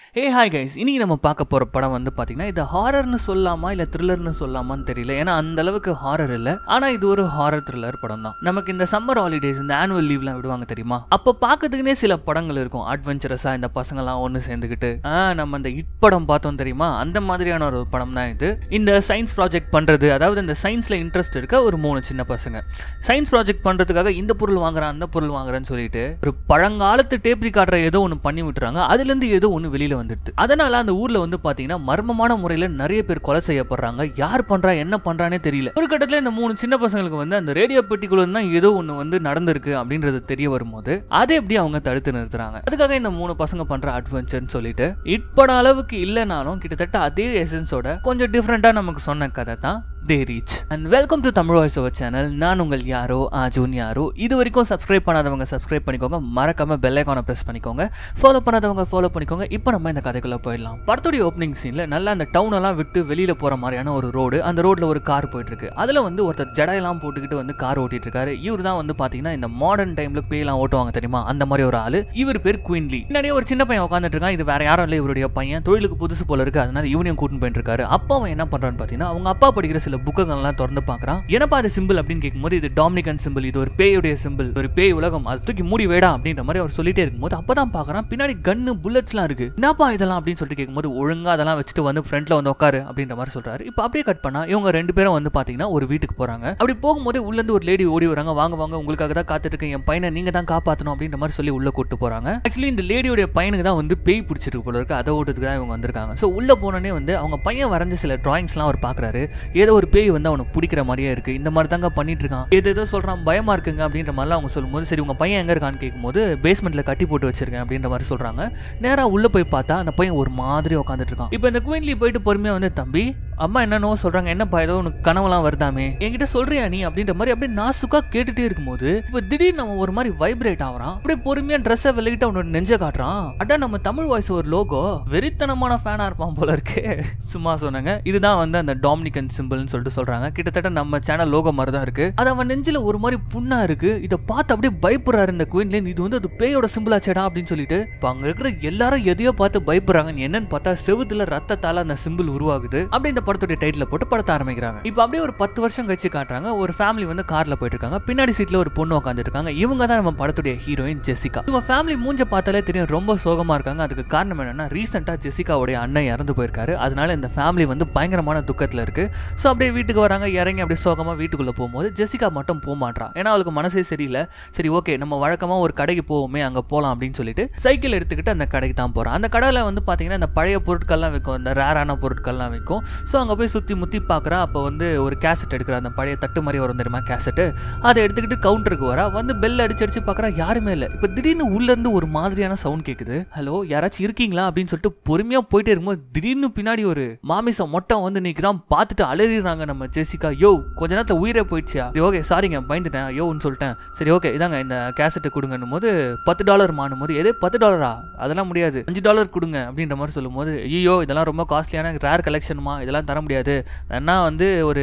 Hey hi guys, இன்னைக்கு நம்ம பார்க்க போகிற படம் வந்து பார்த்தீங்கன்னா இது ஹாரர்னு சொல்லலாமா இல்லை த்ரில்லர்னு சொல்லலாமான்னு தெரியல. ஏன்னா அந்த அளவுக்கு ஹாரர் இல்லை, ஆனால் இது ஒரு ஹாரர் த்ரில்லர் படம் தான். நமக்கு இந்த சம்மர் ஹாலிடேஸ், இந்த ஆனுவல் லீவ்லாம் விடுவாங்க தெரியுமா, அப்போ பார்க்கறதுக்குனே சில படங்கள் இருக்கும். அட்வென்ச்சரஸாக இந்த பசங்கள்லாம் ஒன்று சேர்ந்துக்கிட்டு நம்ம இந்த ஹிட் படம் பார்த்தோம் தெரியுமா, அந்த மாதிரியான ஒரு படம் தான் இது. இந்த சயின்ஸ் ப்ராஜெக்ட் பண்ணுறது, அதாவது இந்த சயின்ஸில் இன்ட்ரெஸ்ட் இருக்க ஒரு 3 சின்ன பசங்க சயின்ஸ் ப்ராஜெக்ட் பண்ணுறதுக்காக இந்த பொருள் வாங்குறேன் அந்த பொருள் வாங்குறேன்னு சொல்லிட்டு ஒரு பழங்காலத்து டேப் ரிகார்டரை ஏதோ ஒன்று பண்ணி விட்டுறாங்க. அதுலேருந்து ஏதோ ஒன்று வெளியில் வந்துடுது. அதனால அந்த ஊர்ல வந்து பாத்தீங்கன்னா மர்மமான முறையில நிறைய பேர் கொலை செய்யப்படுறாங்க. யார் பண்றா என்ன பண்றானே தெரியல. ஒரு கட்டத்துல இந்த 3 சின்ன பசங்களுக்கு வந்து அந்த ரேடியோ பெட்டிக்குள்ள தான் ஏதோ ஒண்ணு வந்து நடந்திருக்கு அப்படின்றது தெரிய வரும்போது அதை எப்படி அவங்க தடுத்து நிறுத்துறாங்க. அதுக்காக இந்த 3 பசங்க பண்ற அட்வென்ச்சர்னு சொல்லிட்டு இப்பட அளவுக்கு இல்லைனாலும் கிட்டத்தட்ட அதே எசன்ஸோட கொஞ்சம் டிஃப்ரெண்டா நமக்கு சொன்ன கதை தான் They Reach. And welcome to Tamil Voice Over Channel. நான் உங்கள் யாரோ அர்ஜுன் யாரோ. இது வரைக்கும் சப்ஸ்கிரைப் பண்ணாதவங்க சப்ஸ்கிரைப் பண்ணிக்கோங்க, மறக்காம பெல் ஐகானை பிரஸ் பண்ணிக்கோங்க, ஃபாலோ பண்ணாதவங்க ஃபாலோ பண்ணிக்கோங்க. இப்போ நம்ம இந்த கதைக்குள்ள போயிடலாம். படத்துடைய ஓப்பனிங் சீன்ல நல்லா அந்த டவுன் எல்லாம் விட்டு வெளியில போற மாதிரியான ஒரு ரோடு, அந்த ரோட்ல ஒரு கார் போயிட்டு இருக்கு. அதுல வந்து ஒருத்தர் ஜடையெல்லாம் போட்டுக்கிட்டு வந்து கார் ஓட்டிட்டு இருக்காரு. இவர் தான் வந்து பாத்தீங்கன்னா இந்த மாடர்ன் டைம்ல பேயெல்லாம் ஓட்டுவாங்க தெரியுமா, அந்த மாதிரி ஒரு ஆளு. இவர் பேர் குயின்லி. முன்னாடியே ஒரு சின்ன பையன் உட்காந்துட்டு இருக்கான். இது வேற யாரும் இல்லை, இவருடைய பையன். தொழிலுக்கு புதுசு போல இருக்கு, அதனால இவனையும் கூட்டிட்டு போயிட்டு இருக்காரு. அப்பா அவன் என்ன பண்றான்னு பாத்தீங்கன்னா அவங்க அப்பா படிக்கிற சில புக்குகள்லாம் திறந்து பார்க்கறான். என்னப்பா அது சிம்பிள் அப்படின்னு கேட்கும்போது இது டாமினிகன் சிம்பிள், இது ஒரு பேயுடைய சிம்பிள், ஒரு பேய் உலகம், அது தூக்கி மூடி வேடா அப்படின்ற மாதிரி அவர் சொல்லிட்டே இருக்கும்போது அப்பதான் பார்க்கறான் பின்னாடி கன்னு புல்லட்ஸ்லாம் இருக்கு. என்னப்பா இதெல்லாம் அப்படின்னு சொல்லிட்டு கேட்கும்போது ஒழுங்கா அதெல்லாம் வச்சுட்டு வந்து ஃப்ரண்ட்ல வந்து உட்காரு அப்படின்ற மாதிரி சொல்றாரு. இப்போ அப்படியே கட் பண்ணா இவங்க 2 பேரும் வந்து பாத்தீங்கன்னா ஒரு வீட்டுக்கு போறாங்க. அப்படி போகும்போது உள்ள இருந்து ஒரு லேடி ஓடி வராங்க. வாங்க வாங்க, உங்களுக்காக தான் காத்துட்டு இருக்கேன், என் பையனை நீங்க தான் காப்பாற்றணும் அப்படின்ற மாதிரி சொல்லி உள்ள கூட்டு போறாங்க. ஆக்சுவலி இந்த லேடியோட பையனுக்கு தான் வந்து பேய் பிடிச்சிருக்கு போல இருக்கு, அதை ஓட்டுறதுக்கு தான் இவங்க வந்திருக்காங்க. ஸோ உள்ள போனோடனே வந்து அவங்க பையன் வரைஞ்ச சில டிராயிங்ஸ்லாம் அவர் பாக்குறாரு. ஏதோ ஒரு பேய் வந்து அவனை பிடிக்கிற மாதிரியே இருக்கு, இந்த மாதிரி தாங்க பண்ணிட்டு இருக்கான், ஏதோ சொல்றான், பயமா இருக்குங்க அப்படின்ற மாதிரி அவங்க சொல்லும்போது சரி உங்க பையன் எங்க இருக்கான்னு கேட்கும்போது பேஸ்மெண்ட்ல கட்டி போட்டு வச்சிருக்கேன் அப்படின்ற மாதிரி சொல்றாங்க. நேரா உள்ள போய் பார்த்தா அந்த பையன் ஒரு மாதிரி உட்காந்துட்டு இருக்கான். இப்போ இந்த குயின்லி போயிட்டு பொறுமையா வந்து தம்பி அம்மா என்னன்னோ சொல்றாங்க, என்னப்பா ஏதோ உனக்கு கனவுலாம் வருதாமே, என்கிட்ட சொல்றியா நீ அப்படின்ற மாதிரி அப்படியே நாசுக்கா கேட்டுட்டே இருக்கும்போது இப்போ திடீர்னு நம்ம ஒரு மாதிரி வைப்ரேட் ஆகிறான். அப்படியே பொறுமையா ட்ரெஸ்ஸை விலகிட்டு அவனோட நெஞ்ச காட்டுறான். அதான் நம்ம தமிழ் வாய்ஸ் ஒரு லோகோ, வெறித்தனமான ஃபேனா இருப்பான் போல இருக்கு. சும்மா சொன்னாங்க. இதுதான் வந்து அந்த டாமினிகன் சிம்பிள்னு சொல்லிட்டு சொல்றாங்க. கிட்டத்தட்ட நம்ம சேனல் லோகோ மாதிரி தான் இருக்கு. அது அவன் நெஞ்சில ஒரு மாதிரி புண்ணா இருக்கு. இதை பார்த்து அப்படியே பயப்படுறாரு இந்த குயின்லேன். இது வந்து அது பேயோட சிம்பிள் ஆச்சேடா அப்படின்னு சொல்லிட்டு இப்போ அங்க இருக்கிற எல்லாரும் எதையோ பார்த்து பயப்படுறாங்க. என்னன்னு பார்த்தா செவுத்துல ரத்தத்தால அந்த சிம்பிள் உருவாகுது. அப்படி இந்த படத்துடைய டைட்டில போட்டு படத்தை ஆரம்பிக்கிறாங்க. இப்போ அப்படியே ஒரு 10 வருஷம் கழிச்சு காட்டுறாங்க. ஒரு ஃபேமிலி வந்து கார்ல போயிட்டு இருக்காங்க. பின்னாடி சீட்ல ஒரு பொண்ணு உட்காந்துட்டு இருக்காங்க. இவங்க தான் நம்ம படத்துடைய ஹீரோயின் ஜெசிகா. இவங்க ஃபேமிலி மூஞ்ச பார்த்தாலே தெரியும் ரொம்ப சோகமா இருக்காங்க. அதுக்கு காரணம் என்னன்னா ரீசெண்டா ஜெசிகாவுடைய அண்ணன் இறந்து போயிருக்காரு. அதனால இந்த ஃபேமிலி வந்து பயங்கரமான துக்கத்துல இருக்கு. ஸோ அப்படியே வீட்டுக்கு வராங்க. இறங்கி அப்படியே சோகமா வீட்டுக்குள்ள போகும்போது ஜெசிகா மட்டும் போக மாட்டான். ஏன்னா அவளுக்கு மனசே சரியில்லை. சரி ஓகே நம்ம வழக்கமா ஒரு கடைக்கு போவோமே, அங்க போலாம் அப்படின்னு சொல்லிட்டு சைக்கிள் எடுத்துக்கிட்டு அந்த கடைக்கு தான் போறான். அந்த கடையில வந்து பாத்தீங்கன்னா இந்த பழைய பொருட்கள்லாம் விற்கும், இந்த ரேரான பொருட்கள்லாம் விற்கும். ஸோ அங்க போய் சுத்தி முத்தி பாக்குறா. அப்போ வந்து ஒரு கேசட் எடுக்கிற, அந்த பழைய தட்டு மாதிரி வரும் தெரியுமா கேசட், அதை எடுத்துக்கிட்டு கவுண்டருக்கு வரா. வந்து பெல் அடிச்சு பாக்குறா, யாருமே இல்லை. இப்போ திடீர்னு உள்ள இருந்து ஒரு மாதிரியான சவுண்ட் கேக்குது. ஹலோ யாராச்சும் இருக்கீங்களா அப்படின்னு சொல்லிட்டு பொறுமையா போயிட்டே இருக்கும்போது திடீர்னு பின்னாடி ஒரு மாமிசம் மொட்டை வந்து நிக்கிறான். பார்த்துட்டு அலறிடுறாங்க நம்ம ஜெசிகா. யோ கொஞ்ச நேரத்துல உயிரே போயிடுச்சா? ஓகே சாரிங்க பயந்துட்டேன் யோன்னு சொல்லிட்டேன். சரி ஓகே இதாங்க இந்த கேசட்டை கொடுங்கன்னும் போது $10 மானும் போது எதே $10 அதெல்லாம் முடியாது, $5 கொடுங்க அப்படின்ற மாதிரி சொல்லும் போது ஐயோ இதெல்லாம் ரொம்ப காஸ்ட்லியான ரேர் கலெக்ஷனுமா, இதெல்லாம் தர முடியாது, வேணா வந்து ஒரு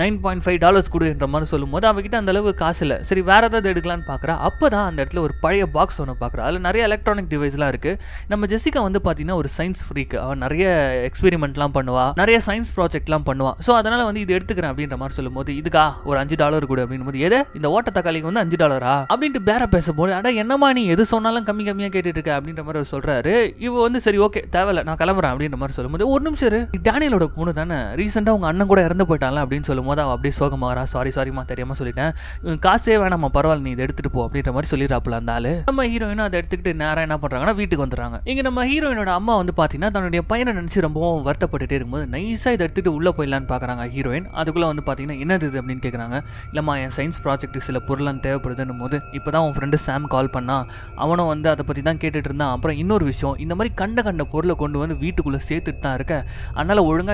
$9.5 கொடுன்ற மாதிரி சொல்லும் போது அவகிட்ட அந்த அளவு காசு இல்லை. சரி வேற ஏதாவது எடுக்கலான்னு பாக்குறா. அப்பதான் அந்த இடத்துல ஒரு பழைய பாக்ஸ் ஒன்று பாக்குறா. அதுல நிறைய எலக்ட்ரானிக் டிவைஸ்லாம் இருக்கு. நம்ம ஜெசிகா வந்து பாத்தீங்கன்னா ஒரு சயின்ஸ் ஃப்ரீக், அவன் நிறைய எக்ஸ்பெரிமெண்ட்லாம் பண்ணுவா, நிறைய சயின்ஸ் ப்ராஜெக்ட்லாம் பண்ணுவா. ஸோ அதனால வந்து இது எடுத்துக்கிறேன் அப்படின்ற மாதிரி சொல்லும் போது இதுக்கா ஒரு $5 கொடு அப்படின்னும் போது எது இந்த ஓட்ட தக்காளிக்கு வந்து $5 அப்படின்ட்டு பேர பேசும்போது அட என்னமா நீ எது சொன்னாலும் கம்மியா கேட்டுட்டு இருக்க அப்படின்ற மாதிரி அவர் சொல்றாரு. இவ வந்து சரி ஓகே தேவையில்ல நான் கிளம்புறேன் அப்படின்ற மாதிரி சொல்லும்போது ஒரு நிமிஷம் டேனியலோட பொண்ணு தானே ரீசெண்டா உங்க அண்ணன் கூட இறந்து போயிட்டான்ல அப்படின்னு சொல்லும் போது அவ அப்படியே சோகமாகறா. சாரிமா தெரியாம சொல்லிட்டேன், காசே வேணாமா பரவாயில்ல நீ இதை எடுத்துட்டு போ அப்படின்ற மாதிரி சொல்லிடுறாப்புல அந்த ஆளு. நம்ம ஹீரோயினும் அதை எடுத்துக்கிட்டு நேரம் என்ன பண்றாங்கன்னா வீட்டுக்கு வந்துடுறாங்க. இங்க நம்ம ஹீரோயினோட அம்மா வந்து பாத்தீங்கன்னா தன்னுடைய பையனை நினைச்சு ரொம்பவும் வருத்தப்பட்டுட்டே இருக்கும்போது நைஸா இதை எடுத்துட்டு உள்ள போயிடலான்னு பாக்குறாங்க ஹீரோயின். அதுக்குள்ள வந்து பாத்தீங்கன்னா என்னது இது அப்படின்னு கேட்குறாங்க. இல்லம்மா என் சயின்ஸ் ப்ராஜெக்ட் சில பொருள்லாம் தேவைப்படுதுன்னும் போது இப்போதான் உன் ஃப்ரெண்டு சாம் கால் பண்ணா, அவனும் வந்து அதை பற்றி தான் கேட்டுட்டு இருந்தான். அப்புறம் இன்னொரு விஷயம், இந்த மாதிரி கண்ட பொருளை கொண்டு வந்து வீட்டுக்குள்ளே சேர்த்துட்டு தான் இருக்க, அதனால் ஒழுங்காக இதை எடுத்துகிட்டு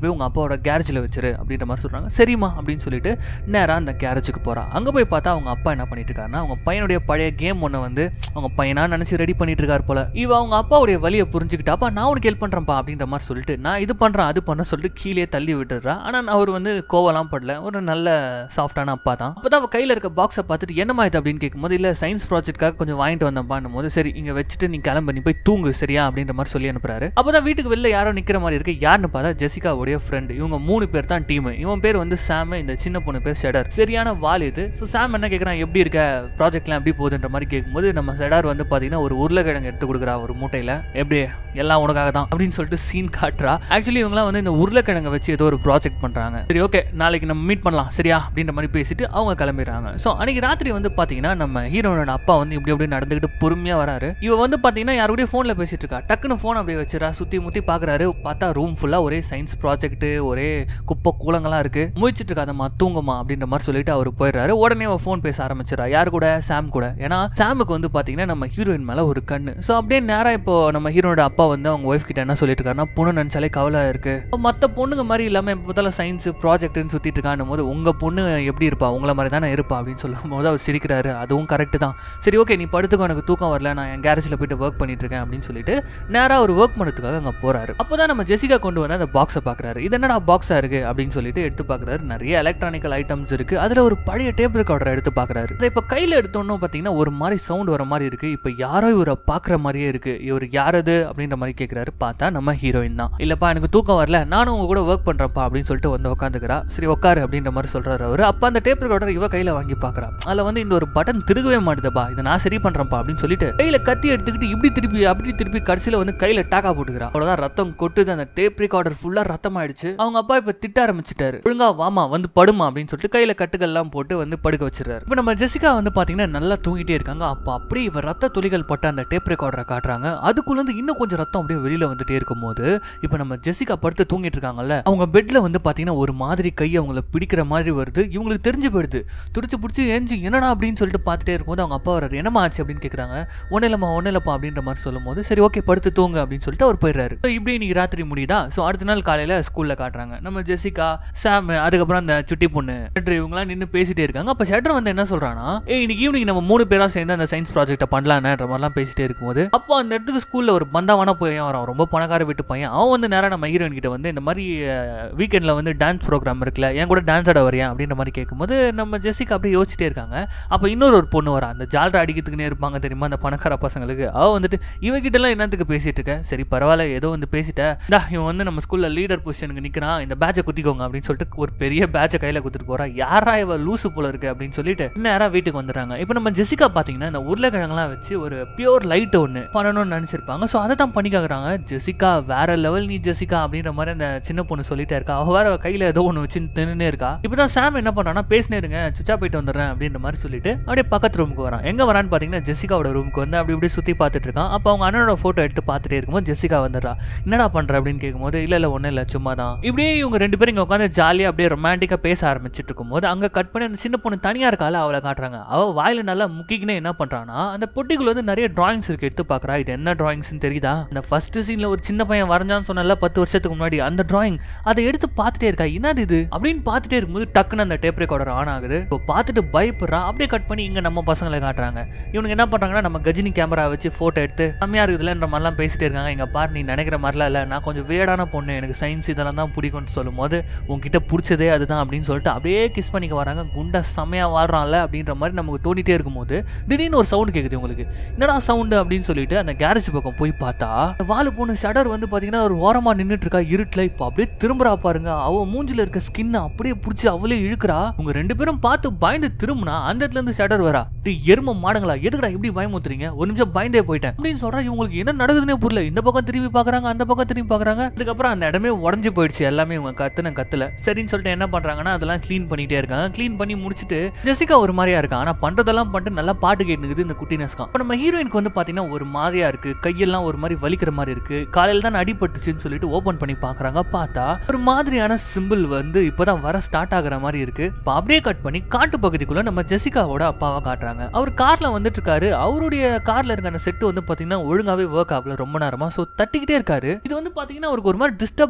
போய் உங்க அப்பாவோட கேரேஜ்ல வச்சிரு அப்படின்ற மாதிரி சொல்றாங்க. சரிமா அப்படின்னு சொல்லிட்டு நேரா அந்த கேரேஜுக்கு போறா. அங்க போய் பார்த்தா அவங்க அப்பா என்ன பண்ணிட்டு இருக்காருன்னா அவங்க பையனுடைய பழைய கேம் ஒண்ணு வந்து அவங்க பையனா நினைச்சு ரெடி பண்ணிட்டு இருக்காரு போல. இவ அவங்க அப்பாவுடைய வலியை புரிஞ்சுக்கிட்டா, அப்பா நான் உனக்கு ஹெல்ப் பண்றேன்ப்பா அப்படின்ற மாதிரி சொல்லிட்டு நான் இது பண்றேன் அது பண்ண சொல்லிட்டு கீழே தள்ளி விட்டுறா. ஆனா அவர் வந்து கோவலாம் படல, ஒரு நல்ல சாஃப்டான அப்பா தான். அப்பதான் அவ கையில இருக்க பாக்ஸை பார்த்துட்டு என்னமா இது அப்படின்னு கேட்கும்போது இல்ல சயின்ஸ் ப்ராஜெக்ட்காக கொஞ்சம் வாங்கிட்டு வந்தப்பான்னும் போது சரி இங்க வச்சுட்டு நீ கிளம்ப, நீ போய் தூங்கு சரியா அப்படின்ற மாதிரி சொல்லி அனுப்புறாரு. அப்பதான் வீட்டுக்கு வெளில யாரோ நிக்கிற மாதிரி இருக்கு. யாருன்னு பார்த்தா ஜெசிகாவுடைய ஃப்ரெண்ட். இவங்க 3 பேர் தான் டீம். இவன் பேர் வந்து சாம், இந்த சின்ன பொண்ணு பேர் ஷெடர். சரியான வால் இது. ஸோ சாம் என்ன கேட்கறான், எப்படி இருக்க, ப்ராஜெக்ட்லாம் எப்படி போகுதுன்ற மாதிரி கேட்கும்போது நம்ம ஷெடர் வந்து பாத்தீங்கன்னா ஒரு உருளைக்கிழங்கு எடுத்து கொடுக்குறா ஒரு மூட்டையில. எப்படி எல்லாம் உனக்காக தான் அப்படின்னு சொல்லிட்டு சீன் காட்டுறா. ஆக்சுவலி இவங்கலாம் வந்து இந்த உருளைக்கிழங்கை வச்சு ஏதோ ஒரு ப்ராஜெக்ட் பண்றாங்க. சரி ஓகே நாளைக்கு நம்ம மீட் பண்ணலாம் சரியா அப்படின்ற மாதிரி பேசிட்டு அவங்க கிளம்பிடுறாங்க. ஸோ அன்னைக்கு ராத்திரி வந்து பாத்தீங்கன்னா நம்ம ஹீரோனோட அப்பா வந்து இப்படி அப்படியே நடந்துகிட்டு பொறுமையா வராரு. இவ வந்து பாத்தீங்கன்னா யாரோடய போன்ல பேசிட்டு இருக்கா. டக்குன்னு போன் அப்படியே வச்சிரா. சுத்தி முத்தி பாக்குறாரு. பார்த்தா ரூம் ஃபுல்லா ஒரே சயின்ஸ் ப்ராஜெக்ட், ஒரே குப்பை கூலங்களா இருக்கு. முழிச்சிட்டு இருக்காதம்மா தூங்குமா அப்படின்ற மாதிரி சொல்லிட்டு அவர் போயிடுறாரு. உடனே அவ போன் பேச ஆரம்பிச்சிடறா. யாரு கூட, சாம் கூட. ஏன்னா சாமுக்கு வந்து பாத்தீங்கன்னா நம்ம ஹீரோயின் மேல ஒரு கண்ணு. ஸோ அப்படியே நேரா இப்போ நம்ம ஹீரோனோட அப்பா வந்து அவங்க ஒய்ஃப் கிட்ட என்ன சொல்லிட்டு இருக்காருன்னா பொண்ணு நினைச்சாலே கவலை இருக்கு, மற்ற பொண்ணுங்க மாதிரி இல்லாம எப்ப பார்த்தாலும் சயின்ஸ் ப்ராஜெக்ட்னு சுத்திட்டு இருக்கான்னு போது உங்க பொண்ணு எப்படி இருப்பா, உங்களை மாதிரி தானே இருப்பா அப்படின்னு சொல்லும் போது அவர் சிரிக்கிறாரு. அதுவும் கரெக்ட் தான். சரி ஓகே நீ படுத்துக்கோ, எனக்கு தூக்கம் வரல, நான் என் கேரேஜ்ல போயிட்டு ஒர்க் பண்ணிட்டு இருக்கேன் அப்படின்னு சொல்லிட்டு நேரா ஒரு ஒர்க் பண்ணுறதுக்காக அங்க போறாரு. அப்பதான் நம்ம ஜெசிகா கொண்டு வந்த அந்த பாக்ஸை பாக்குறாரு. இது என்னடா பாக்ஸா இருக்கு அப்படின்னு சொல்லிட்டு எடுத்து பாக்குறாரு. நிறைய எலக்ட்ரானிக்கல் ஐட்டம்ஸ் இருக்கு. அதுல ஒரு பழைய டேப் ரெக்கார்டரை எடுத்து பாக்குறாரு. இப்ப கையில எடுத்தோன்னு பாத்தீங்கன்னா ஒரு மாதிரி சவுண்ட் வர மாதிரி இருக்கு. இப்ப யாரோ இவரை பாக்குற மாதிரியே இருக்கு. இவர் யாரது அப்படின்ற மாதிரி கேட்கிறாரு. பார்த்தா நம்ம ஹீரோயின் தான். இல்லப்பா எனக்கு தூக்கம் வரல, நானும் உங்க கூட ஒர்க் பண்றப்பா அப்படின்னு சொல்லிட்டு வந்து உட்காந்துக்கிறா. சரி உட்காரு அப்படின்ற மாதிரி சொல்றாரு அவரு. அப்ப அந்த டேப் ரெக்கார்டர் இவ கையில வாங்கி பாக்குறா. அதுல வந்து இந்த ஒரு பட்டன் திருகவே மாட்டுதப்பா, இதை நான் சரி பண்றேன்ப்பா அப்படின்னு சொல்லிட்டு கையில கத்தி எடுத்துக்கிட்டு இப்படி திருப்பி அப்படி திருப்பி கடைசியில வந்து கையில டாக்கா போட்டுக்கிறா. அவ்வளவுதான் ரத்தம் கொட்டுது. அந்த டேப் ரெக்கார்டர் ஃபுல்லா ரத்தம் ஆயிடுச்சு. அவங்க அப்பா இப்ப திட்ட ஆரம்பிச்சிட்டாரு. ஒழுங்கா வாமா வந்து படுமா அப்படின்னு சொல்லிட்டு கையில கட்டுகள் எல்லாம் போட்டு வந்து படுக்க வச்சிருக்காரு. இப்ப நம்ம ஜெசிகா வந்து பாத்தீங்கன்னா நல்லா தூங்கிட்டே இருக்காங்க. அப்ப அப்படியே இவ ரத்த துளிகள் பட்ட அந்த டேப் ரெக்கார்டரை காட்டுறாங்க. அதுக்குள்ள இருந்து இன்னும் கொஞ்சம் ரத்தம் அப்படியே வெளியில வந்துட்டே இருக்கும் போது இப்ப நம்ம ஜெசிகா படுத்து தூங்கிட்டு இருக்காங்கல்ல, அவங்க பெட்ல வந்து பாத்தீங்கன்னா ஒரு மாதிரி கை அவங்கள பிடிக்கிற மாதிரி வருது. இவங்களுக்கு தெரிஞ்சு போயிடுது. துடிச்சு பிடிச்சி ஏஞ்சி என்னடா அப்படின்னு சொல்லிட்டு பார்த்துட்டே இருக்கும்போது அவங்க அப்பா வர்றாரு. என்னமா ஆச்சு அப்படின்னு கேட்குறாங்க. ஒன்னும் இல்லப்பா அப்படின்ற மாதிரி சொல்லும் போது சரி ஓகே படுத்து தூங்க அப்படின்னு சொல்லிட்டு அவர் போயிடுறாரு. இப்படி இன்னைக்கு ராத்திரி முடியுதா. ஸோ அடுத்த நாள் காலையில ஸ்கூல்ல காட்டுறாங்க. நம்ம ஜெசிகா, சாம், அதுக்கப்புறம் அந்த சுட்டி பொண்ணு இவங்களாம் நின்று பேசிட்டே இருக்காங்க. அப்ப ஷட்டர் வந்து என்ன சொல்றானா, இன்னைக்கு ஈவினிங் நம்ம 3 பேரா சேர்ந்து அந்த சயின்ஸ் ப்ராஜெக்ட்டை பண்ணலான்ற மாதிரிலாம் பேசிட்டே இருக்கும்போது அப்போ அந்த இடத்துக்கு ஸ்கூல்ல ஒரு பந்தாவான பையன் வரான். ரொம்ப பணக்கார வீட்டு பையன். அவன் வந்து நேரம் நம்ம ஹீரோயின் கிட்ட வந்து இந்த மாதிரி வீக்கெண்ட்ல வந்து டான்ஸ் ப்ரோக்ராம் இருக்குல்ல, என் கூட டான்ஸ் ஆட வரையா அப்படின்ற மாதிரி கேட்கும்போது நம்ம ஜெசிகா அப்படியே யோசிச்சிட்டே இருக்காங்க. அப்போ இன்னொரு பொண்ணு வரா. அந்த ஜால்ரா அடிக்கிறதுக்குன்னே இருப்பாங்க தெரியுமா அந்த பணக்கார பசங்களுக்கு. அவ வந்துட்டு இவகிட்ட எல்லாம் என்னத்துக்கு பேசிட்டு இருக்க, சரி பரவாயில்ல ஏதோ வந்து பேசிட்டேன், இவன் வந்து நம்ம ஸ்கூல்ல லீடர் பொசிஷனுக்கு நிக்கிறான், இந்த பேட்சை குத்திக்கோங்க அப்படின்னு சொல்லிட்டு ஒரு பெரிய பேட்சை கையில குத்திட்டு போறா. யாரா இவ லூசு போல இருக்கு அப்படின்னு சொல்லிட்டு நேரா வீட்டுக்கு வந்துடுறாங்க. இப்போ நம்ம ஜெசிகா பாத்தீங்கன்னா இந்த உருளைக்கிழங்கெல்லாம் வச்சு ஒரு பியூர் லைட் ஒன்று பண்ணணும்னு நினைச்சிருப்பாங்க. ஸோ அதை தான் பண்ணிக்காங்க. ஜெசிகா வேற லெவல் நீ ஜெசிகா அப்படின்ற மாதிரி அந்த சின்ன பொண்ணு சொல்லிட்டே இருக்கா. அவ வேற கையில ஏதோ ஒன்று வச்சு தின்னுனே இருக்கா. இப்பதான் சாம் என்ன பண்றான்னா பேசினே இருங்க, சுச்சா போயிட்டு வந்துடுறேன் அப்படின்ற மாதிரி சொல்லிட்டு அப்படியே பக்கத்து ரூமுக்கு வரான். எங்க வரான்னு பாத்தீங்கன்னா ஜெசிகாவோட ரூமுக்கு வந்து அப்படி இப்படி சுத்தி பார்த்துட்டு இருக்கான். அப்போ அவங்க அண்ணனோட போட்டோ எடுத்து பார்த்துட்டே இருக்கும்போது ஜெசிகா வந்துடுறா. என்னடா பண்ற அப்படின்னு கேட்கும்போது இல்ல ஒன்னும் இல்ல சும்மா தான். இப்படியே இவங்க 2 பேரும் இங்க உட்காந்து ஜாலியா அப்படியே ரொமான்டிக்கா பேச ஆரம்பிச்சிட்டு இருக்கும்போது அங்க கட் பண்ணி அந்த சின்ன பொண்ணு தனியா இருக்கால அவளை காட்டுறாங்க. அவ வாயில நல்லா முக்கிக்கினே என்ன பண்றான்னா அந்த பொட்டிக்குள்ள வந்து நிறைய டிராயிங்ஸ் இருக்கு. எடுத்து பாக்குறா. இது என்ன டிராயிங்ஸ்னு தெரியுதா? அந்த ஃபர்ஸ்ட் சீன்ல ஒரு சின்ன பையன் வரைஞ்சான்னு சொன்னல 10 வருஷத்துக்கு முன்னாடி அந்த டிராயிங். அதை எடுத்து பார்த்துட்டே இருக்கா. என்னது இது அப்படின்னு பார்த்துட்டே இருக்கும்போது டக்குன்னு அந்த டேப் ரெக்கார்டர் ஆன் ஆகுது. இப்போ பார்த்துட்டு பயப்படுறா. அப்படியே கட் பண்ணி இங்க நம்ம பசங்களை காட்டுறாங்க. இவனுக்கு என்ன பண்றாங்கன்னா நம்ம கஜினி கேமரா வச்சு போட்டோ எடுத்து கம்மியா இருக்குதுலன்ற மாதிரிலாம் பேசிட்டே இருக்காங்க. இங்க பாரு நீ நினைக்கிற மாதிரிலாம் இல்ல, நான் கொஞ்சம் வேடான பொண்ணு, எனக்கு சயின்ஸ் இதெல்லாம் தான் பிடிக்கும்னு சொல்லும் போது உங்ககிட்ட பிடிச்சதே அதுதான் அப்படின்னு சொல்லிட்டு அப்படியே கிஸ் பண்ணிக்க வராங்க. குண்டா செமையா வாழ்றான்ல அப்படின்ற மாதிரி நமக்கு தோண்டிட்டே இருக்கும்போது திடீர்னு ஒரு சவுண்ட் கேக்குது உங்களுக்கு. என்னடா சவுண்டு அப்படின்னு சொல்லிட்டு அந்த கேரேஜ் பக்கம் போய் பார்த்தா வாலு பொண்ணு ஷட்டர் வந்து பாத்தீங்கன்னா ஒரு ஓரமா நின்றுட்டு இருக்கா இருட்டுல. இப்போ அப்படியே திரும்புறா பாருங்க. அவ மூஞ்சில இருக்க ஸ்கின் அப்படியே பிடிச்சி அவளே இழுக்கிறா. உங்க 2 பேரும் பார்த்து பயந்து திரும்பினா அந்த இடத்துல இருந்து ஷட்டர் வரா. எரும மாடுங்களா எதுக்குடா இப்படி பயமுத்துறீங்க, ஒரு நிமிஷம் பயந்தே போயிட்டேன் அப்படின்னு சொல்றா. இவங்களுக்கு என்ன நடக்குதுன்னே புரியல. இந்த பக்கம் திரும்பி பாக்குறாங்க, அந்த பக்கம் திரும்பி பாக்குறாங்க. அதுக்கப்புறம் அந்த இடமே உடஞ்சு போயிடுச்சு. எல்லாமே இவங்க கத்துல சரின்னு சொல்லிட்டு என்ன பண்றாங்கன்னா அதெல்லாம் கிளீன் பண்ணிட்டே இருக்காங்க. கிளீன் பண்ணி முடிச்சுட்டு ஜெசிகா ஒரு மாதிரியா இருக்கா. ஆனா பண்றதெல்லாம் பண்ணிட்டு நல்லா பாட்டு கேட்டுக்குது இந்த குட்டினஸ்கா. அப்ப நம்ம ஹீரோயினுக்கு வந்து பாத்தீங்கன்னா ஒரு மாதிரியா இருக்கு. கையெல்லாம் ஒரு மாதிரி வலிக்கிற மாதிரி இருக்கு. காலையில தான் அடிபட்டுச்சுன்னு சொல்லிட்டு ஓபன் பண்ணி பாக்குறாங்க. பார்த்தா ஒரு மாதிரியான சிம்பிள் வந்து இப்பதான் வர ஸ்டார்ட் ஆகுற மாதிரி இருக்கு. அப்படியே கட் பண்ணி காட்டு பகுதிக்குள்ள நம்ம ஜெசிகாவோட அப்பாவை காட்டுறாங்க. அவர் கார்ல வந்துட்டு இருக்காரு. அவருடைய கார்ல இருக்க அந்த செட் வந்து பாத்தீங்கன்னா ஒழுங்காவே ஒர்க் ஆகல ரொம்ப நேரமா. சோ தட்டிக்கிட்டே இருக்காரு. இது வந்து பாத்தீங்கன்னா அவருக்கு ஒரு மாதிரி டிஸ்டர்ப்டாவே இருக்கு.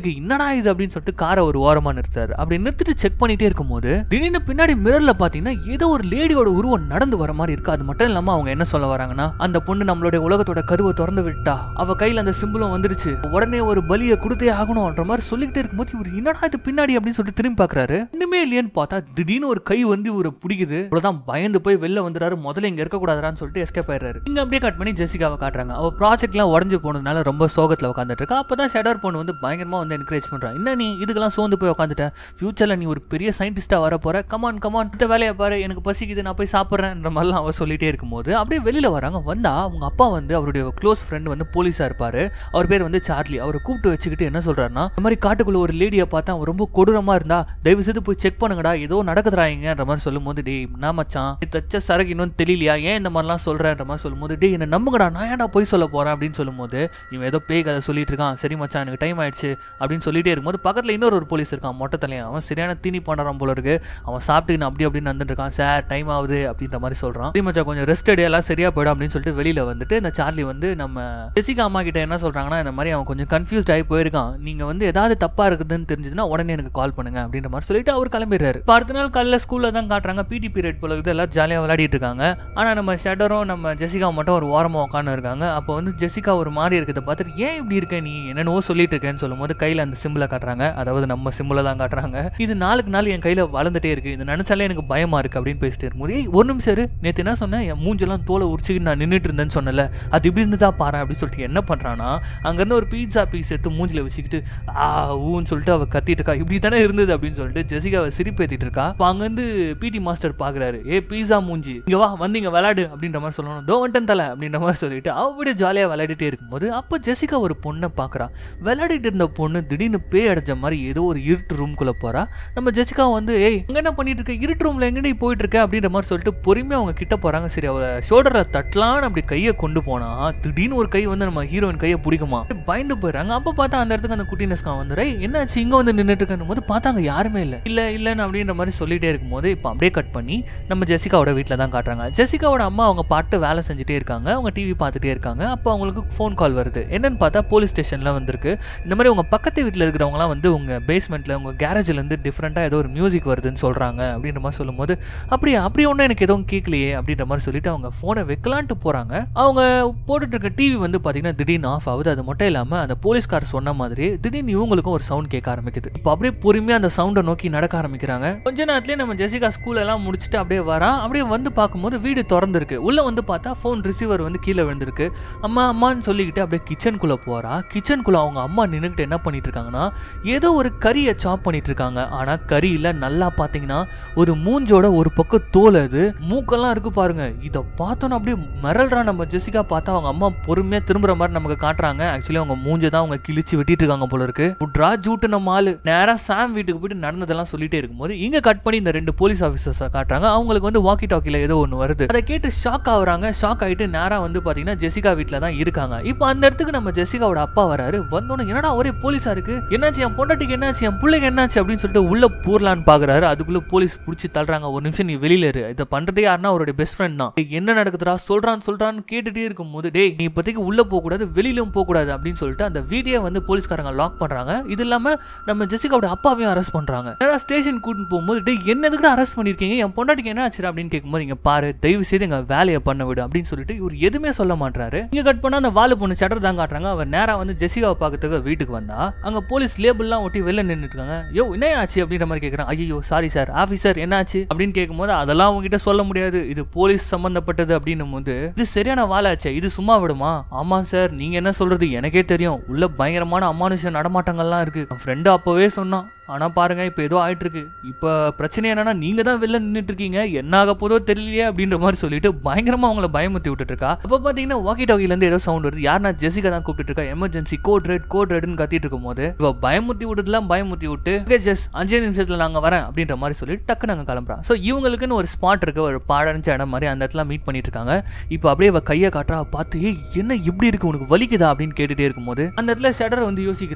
இருக்கு, என்னடா இது அப்படின்னு சொல்லிட்டு காரை ஒரு ஓரமா நிறுத்தாரு. அப்படி நிறுத்திட்டு செக் பண்ணிட்டே இருக்கும்போது திடீர்னு பின்னாடி மிரர்ல பாத்தீங்கன்னா ஏதோ ஒரு லேடியோட உருவம் நடந்து வர மாதிரி இருக்கு. அது மட்டும் இல்லாம அவங்க என்ன சொல்ல வராங்கன்னா, அந்த பொண்ணு நம்மளுடைய உலகத்தோட கருவை திறந்து விட்டா, அவ கையில அந்த சிம்பிளும் வந்துருச்சு, உடனே ஒரு பலியை கொடுத்தே ஆகணும்ன்ற மாதிரி சொல்லிக்கிட்டே இருக்கும்போது இவர் என்னடா இது பின்னாடி அப்படின்னு சொல்லிட்டு திரும்பி பாக்குறாரு. இன்னுமே இல்லையன்னு பார்த்தா திடீர்னு ஒரு கை வந்து இவரை பிடிக்குது. அவ்வளவுதான் பயந்து போய் வெளில வந்துறாரு. முதல்ல இங்க இருக்க கூடாதான்னு சொல்லிட்டு எஸ்கேப் ஆயிடுறாரு. இங்க அப்படியே கட் பண்ணி ஜெசிகாவை காட்டுறாங்க. அவ ப்ராஜெக்ட் எல்லாம் உடஞ்சு போனதுனால ரொம்ப சோகத்துல உட்காந்துட்டு இருக்கா. அப்பதான் ஷெடர் பொண்ணு வந்து பயங்கரமா வந்து என்கரேஜ் பண்றான். என்ன நீ இதுக்கெல்லாம் சோர்ந்து போய் உட்காந்துட்ட, ஃபியூச்சர்ல நீ ஒரு பெரிய சயின்டிஸ்டா வர போற, கமான் கமான் இந்த வேலையை பாரு, எனக்கு பசிக்குது, நான் போய் சாப்பிட்றேன்ற மாதிரிலாம் அவ சொல்லிட்டே இருக்கும்போது அப்படியே வெளியில வராங்க. வந்தா அவங்க அப்பா வந்து அவருடைய க்ளோஸ் ஃப்ரெண்ட் வந்து போலீஸா இருப்பாரு. அவர் பேர் வந்து சார்லி. அவரை கூப்பிட்டு வச்சுக்கிட்டு என்ன சொல்றாருன்னா, இந்த மாதிரி காட்டுக்குள்ள ஒரு லேடியை பார்த்தா அவன் ரொம்ப கொடூரமா இருந்தா, தயவு செய்து போய் செக் பண்ணுங்கடா, ஏதோ நடக்குதுறாங்கன்ற மாதிரி சொல்லும்போது, டேய் நான் மச்சான் தச்ச சரக்கு இன்னும் தெரியலையா, ஏன் இந்த மாதிரிலாம் சொல்றேன்ற மாதிரி சொல்லும்போது, டேய் என்ன நம்புங்கடா, நான் ஏன்டா போய் சொல்ல போறேன் அப்படின்னு சொல்லும்போது, இவன் ஏதோ பேய் கதை சொல்லிட்டு இருக்கான். சரி மச்சான் எனக்கு டைம் ஆயிடுச்சு அப்படின்னு சொல்லிட்டே இருக்கும்போது பக்கத்துல இன்னொரு போலீஸ் இருக்கான், மொட்டை தலையன். அவன் சரியான தீனி பண்றான் போல இருக்கு. அவன் சாப்பிட்டு அப்படி அப்படின்னு வந்துட்டு இருக்கான். சார் டைம் ஆகுது அப்படின்ற மாதிரி சொல்றான். மச்சான் கொஞ்சம் ரெஸ்ட் எடு, எல்லாம் சரியா போயிடும் அப்படின்னு சொல்லிட்டு வெளியில வந்துட்டு இந்த சார்லி வந்து நம்ம ஜெசிகா அம்மா கிட்ட என்ன சொல்றாங்கன்னா, இந்த மாதிரி அவன் கொஞ்சம் கன்ஃபியூஸ்ட் ஆகி போயிருக்கான், நீங்க வந்து ஏதாவது தப்பா இருக்குதுன்னு தெரிஞ்சதுன்னா உடனே எனக்கு கால் பண்ணுங்க அப்படின்ற மாதிரி சொல்லிட்டு அவர் கிளம்பிடுறாரு. அடுத்த நாள் காலையில ஸ்கூல்ல தான் காட்டுறாங்க. பிடி பீரியட் போல இருக்குது, எல்லாம் ஜாலியா விளையாடிட்டு இருக்காங்க. ஆனா நம்ம ஷெடரும் நம்ம ஜெசிகா மட்டும் ஒரு ஓரமா உட்காந்து இருக்காங்க. அப்போ வந்து ஜெசிகா ஒரு மாதிரி இருக்கிறத பார்த்துட்டு, ஏன் இப்படி இருக்க நீ, என்னென்னவோ சொல்லிட்டு இருக்கேன்னு சொல்லும்போது கையில அந்த சிம்பிளை காட்டுறாங்க. அதாவது நம்ம சிம்பிளை தான் காட்டுறாங்க. இது நாளுக்கு நாள் என் கையில வளர்ந்துட்டே இருக்கு, இது நினைச்சாலே எனக்கு பயமா இருக்கு அப்படின்னு பேசிட்டு இருக்கும்போது, ஒரு நிமிஷம் இரு, நேற்று என்ன சொன்னேன், என் மூஞ்செல்லாம் தோலை உரிச்சுக்கிட்டு நான் நின்றுட்டு இருந்தேன்னு சொன்னல, அது இப்படி இருந்துதான் பாரு அப்படின்னு சொல்லிட்டு என்ன பண்றானா, அங்கிருந்து ஒரு பீட்சா பீஸ் எடுத்து மூஞ்சில வச்சுக்கிட்டு ஊன்னு சொல்லிட்டு அவ கத்திட்டு இருக்கா. இப்படி தானே இருந்தது அப்படின்னு சொல்லிட்டு ஜெசிகாவை சிரிப்பேத்திட்டு இருக்கா. அங்கிருந்து பிடி மாஸ்டர் பாக்குறாரு. ஏ பீஸா மூஞ்சி, இங்க வா, வந்தீங்க விளையாடு அப்படின்ற மாதிரி சொல்லணும். டோவன்டன் தலை அப்படின்ற மாதிரி சொல்லிட்டு அவ ஜாலியா விளையாடிட்டே இருக்கும்போது அப்ப ஜெசிகா ஒரு பொண்ணை பாக்குறா. விளையாடிட்டு இருந்த பொண்ணு திடீர்னு பேய் அடைஞ்ச மாதிரி ஏதோ ஒரு இருட்டு ரூம்குள்ள போறா. நம்ம ஜெசிகா வந்து, ஏய் அங்க என்ன பண்ணிட்டு இருக்க, இருட்டு ரூம்ல எங்கடி போயிட்டு இருக்க அப்படின்ற மாதிரி சொல்லிட்டு பொறுமையா அவங்க கிட்ட போறாங்க. சரி அவ ஷோல்டர்ல தட்டலான்னு அப்படி கையை கொண்டு போனா திடீர்னு ஒரு கை வந்து நம்ம ஹீரோயின் கையை பிடிக்குமா, பயந்து போயிடுறாங்க. அப்ப பார்த்தா அந்த இடத்துக்கு அந்த குட்டினஸ்கா வந்து, என்னாச்சு இங்க வந்து நின்றுட்டு இருக்கணும் போது பார்த்தாங்க யாருமே இல்லன்னு அப்படின்ற மாதிரி சொல்லிட்டே இருக்கும்போது இப்ப அப்படியே கட் பண்ணி நம்ம ஜெசிகாவோட வீட்டுல தான் காட்டுறாங்க. ஜெசிகாவோட அம்மா அவங்க பாட்டு வேலை செஞ்சுட்டே இருக்காங்க, அவங்க டிவி பார்த்துட்டே இருக்காங்க. அப்போ அவங்களுக்கு ஃபோன் கால் வருது. என்னன்னு பார்த்தா போலீஸ் ஸ்டேஷன்ல வந்திருக்கு. இந்த மாதிரி உங்க பக்கத்து வீட்டில் இருக்கிறவங்களாம் வந்து உங்க பேஸ்மெண்ட்ல உங்க கேரேஜ்ல இருந்து டிஃப்ரெண்டா ஏதோ ஒரு மியூசிக் வருதுன்னு சொல்றாங்க அப்படின்ற மாதிரி சொல்லும்போது, அப்படி ஒன்றும் எனக்கு எதுவும் கேட்கலையே அப்படின்ற மாதிரி சொல்லிட்டு அவங்க போனை வைக்கலான்ட்டு போறாங்க. அவங்க போட்டுட்டு இருக்க டிவி வந்து பாத்தீங்கன்னா திடீர்னு ஆஃப் ஆகுது. அது மட்டும் இல்லாம அந்த போலீஸ்கார் சொன்ன மாதிரி திடீர்னு இவங்களுக்கும் ஒரு சவுண்ட் கேட்க ஆரம்பிக்குது. இப்போ அப்படியே பொறுமையா அந்த சவுண்டை நோக்கி நடக்க ஆரம்பிக்கிறாங்க. கொஞ்ச நேரத்திலேயே நம்ம ஜெசிகா ஸ்கூல் எல்லாம் முடிச்சுட்டு அப்படியே வரா. அப்படியே வந்து பார்க்கும்போது வீடு திறந்துருக்கு. உள்ள வந்து பார்த்தா போன் ரிசீவர் வந்து கீழே விழுந்திருக்கு. அம்மா அம்மான்னு சொல்லிக்கிட்டு அப்படியே கிச்சனுக்குள்ள போறா. கிச்சனுக்குள்ள அவங்க அம்மா நின்னுக்கிட்டு என்ன பண்ணிட்டு இருக்காங்கன்னா, ஏதோ ஒரு கறியை சாப் பண்ணிட்டு இருக்காங்க. ஆனா கறியில நல்லா பாத்தீங்கன்னா ஒரு மூஞ்சோட ஒரு பக்கம் தோல், அது மூக்கெல்லாம் இருக்கு பாருங்க. இதை பார்த்தோன்னா அப்படியே மிரல்றா நம்ம ஜெசிகா. பார்த்தா அவங்க அம்மா பொறுமையா திரும்புற மாதிரி நமக்கு காட்டுறாங்க. ஆக்சுவலி அவங்க மூஞ்சை தான் அவங்க கிழிச்சு வெட்டிட்டு இருக்காங்க போல இருக்கு. புட்ரா ஜூட்டு நம்ம ஆளு நேரா சாம் வீட்டுக்கு போயிட்டு நடந்ததெல்லாம் சொல்லிட்டே இருக்கும்போது இங்க கட் பண்ணி இந்த ரெண்டு போலீஸ் ஆஃபீஸர்ஸ் காட்டுறாங்க. அவங்களுக்கு வந்து வாக்கி டாக்கில ஏதோ ஒன்று வருது. அதை கேட்டு ஷாக் ஆகுறாங்க. ஷாக் ஆயிட்டு நேரா வந்து பாத்தீங்கன்னா ஜெசிகா வீட்டுல தான் இருக்காங்க. இப்போ அந்த இடத்துக்கு நம்ம ஜெசிகாவோட அப்பா வராரு. வந்தோன்னு என்னடா ஒரே போலீஸா இருக்கு, என்னாச்சு என் பொண்டாட்டிக்கு, என்னாச்சு என் பிள்ளைக்கு என்னாச்சு அப்படின்னு சொல்லிட்டு உள்ள பூரலான்னு பாக்குறாரு. அதுக்குள்ள போலீஸ் பிடிச்சி தள்ளுறாங்க. ஒரு நிமிஷம் நீ வெளியில இரு, இதை பண்றதே யாருன்னா அவருடைய பெஸ்ட் ஃப்ரெண்ட் தான். என்ன நடக்குதுடா சொல்றான்னு கேட்டுட்டே இருக்கும்போது, டேய் நீ இப்போதைக்கு உள்ள போக கூடாது, வெளியிலும் போக கூடாது அப்படின்னு சொல்லிட்டு அந்த வீடியோ வந்து போலீஸ்காரங்க லாக் பண்றாங்க. இது இல்லாம நம்ம ஜெசிகாவோட அப்பாவையும் அரெஸ்ட் பண்றாங்க. ஸ்டேஷன் கூட்டிட்டு போகும்போது, டேய் என்னதுக்கு அரெஸ்ட் பண்ணிருக்கீங்க, என் பொண்டாட்டிக்கு என்ன ஆச்சு அப்படின்னு கேட்கும்போது, இங்க பாரு தயவு செய்து எங்க வேலையை பண்ண விடு அப்படின்னு சொல்லிட்டு இவர் எதுவுமே சொல்ல மாட்டாரு. இங்க கட் பண்ணா அந்த வாலு பொண்ணு ஷட்டர் தான் காட்டுறாங்க. அவர் நேரா வந்து ஜெசிகாவை பார்க்கறதுக்கு வீட்டுக்கு வந்தா அங்க போலீஸ் லேபிள்லாம் ஒட்டி வெளில நின்றுட்டு இருக்காங்க. யோ என்ன ஆச்சு அப்படின்ற மாதிரி கேட்கறான். ஐயோ சாரி சார் ஆஃபீஸர் என்னாச்சு அப்படின்னு கேட்கும்போது, அதெல்லாம் உங்ககிட்ட சொல்ல முடியாது, இது போலீஸ் சம்பந்தப்பட்டது அப்படின்னும் போது, இது சரியான வாலாச்சே, இது சும்மா விடுமா? ஆமா சார் நீங்க என்ன சொல்றது எனக்கே தெரியும், உள்ள பயங்கரமான அமானுஷ நடமாட்டங்கள்லாம் இருக்கு, என் ஃப்ரெண்டு அப்பவே சொன்னான். ஆனா பாருங்க இப்ப ஏதோ ஆயிட்டு இருக்கு. இப்ப பிரச்சனை என்னன்னா நீங்க தான் வெளில நின்றுட்டு இருக்கீங்க, என்ன ஆக போதோ தெரியலையே அப்படின்ற மாதிரி சொல்லிட்டு பயங்கரமா அவங்களை பயமுத்தி விட்டுட்டு இருக்கா. அப்ப பாத்தீங்கன்னா வாக்கி டாக்கில இருந்து ஏதோ சவுண்ட் வருது. யாருன்னா ஜெசிகா தான் கூப்பிட்டு இருக்கா. எமர்ஜென்சி கோட் ரெட்னு கத்திட்டு இருக்கும் போது இவ பயமுத்தி விட்டு ஜஸ்ட் 5 நிமிஷத்துல நாங்க வரேன் அப்படின்ற மாதிரி சொல்லிட்டு டக்கு நாங்க கிளம்புறோம். சோ இவங்களுக்குன்னு ஒரு ஸ்பாட் இருக்கு, ஒரு பாடஞ்ச இடம் மாதிரி, அந்த இடத்துல மீட் பண்ணிட்டு இருக்காங்க. இப்ப அப்படியே இவ கையை காட்டுறா. பார்த்து என்ன இப்படி இருக்கு, உனக்கு வலிக்குதா அப்படின்னு கேட்டுட்டே இருக்கும்போது அந்த இடத்துல ஷட்டர் வந்து யோசிக்கிறா,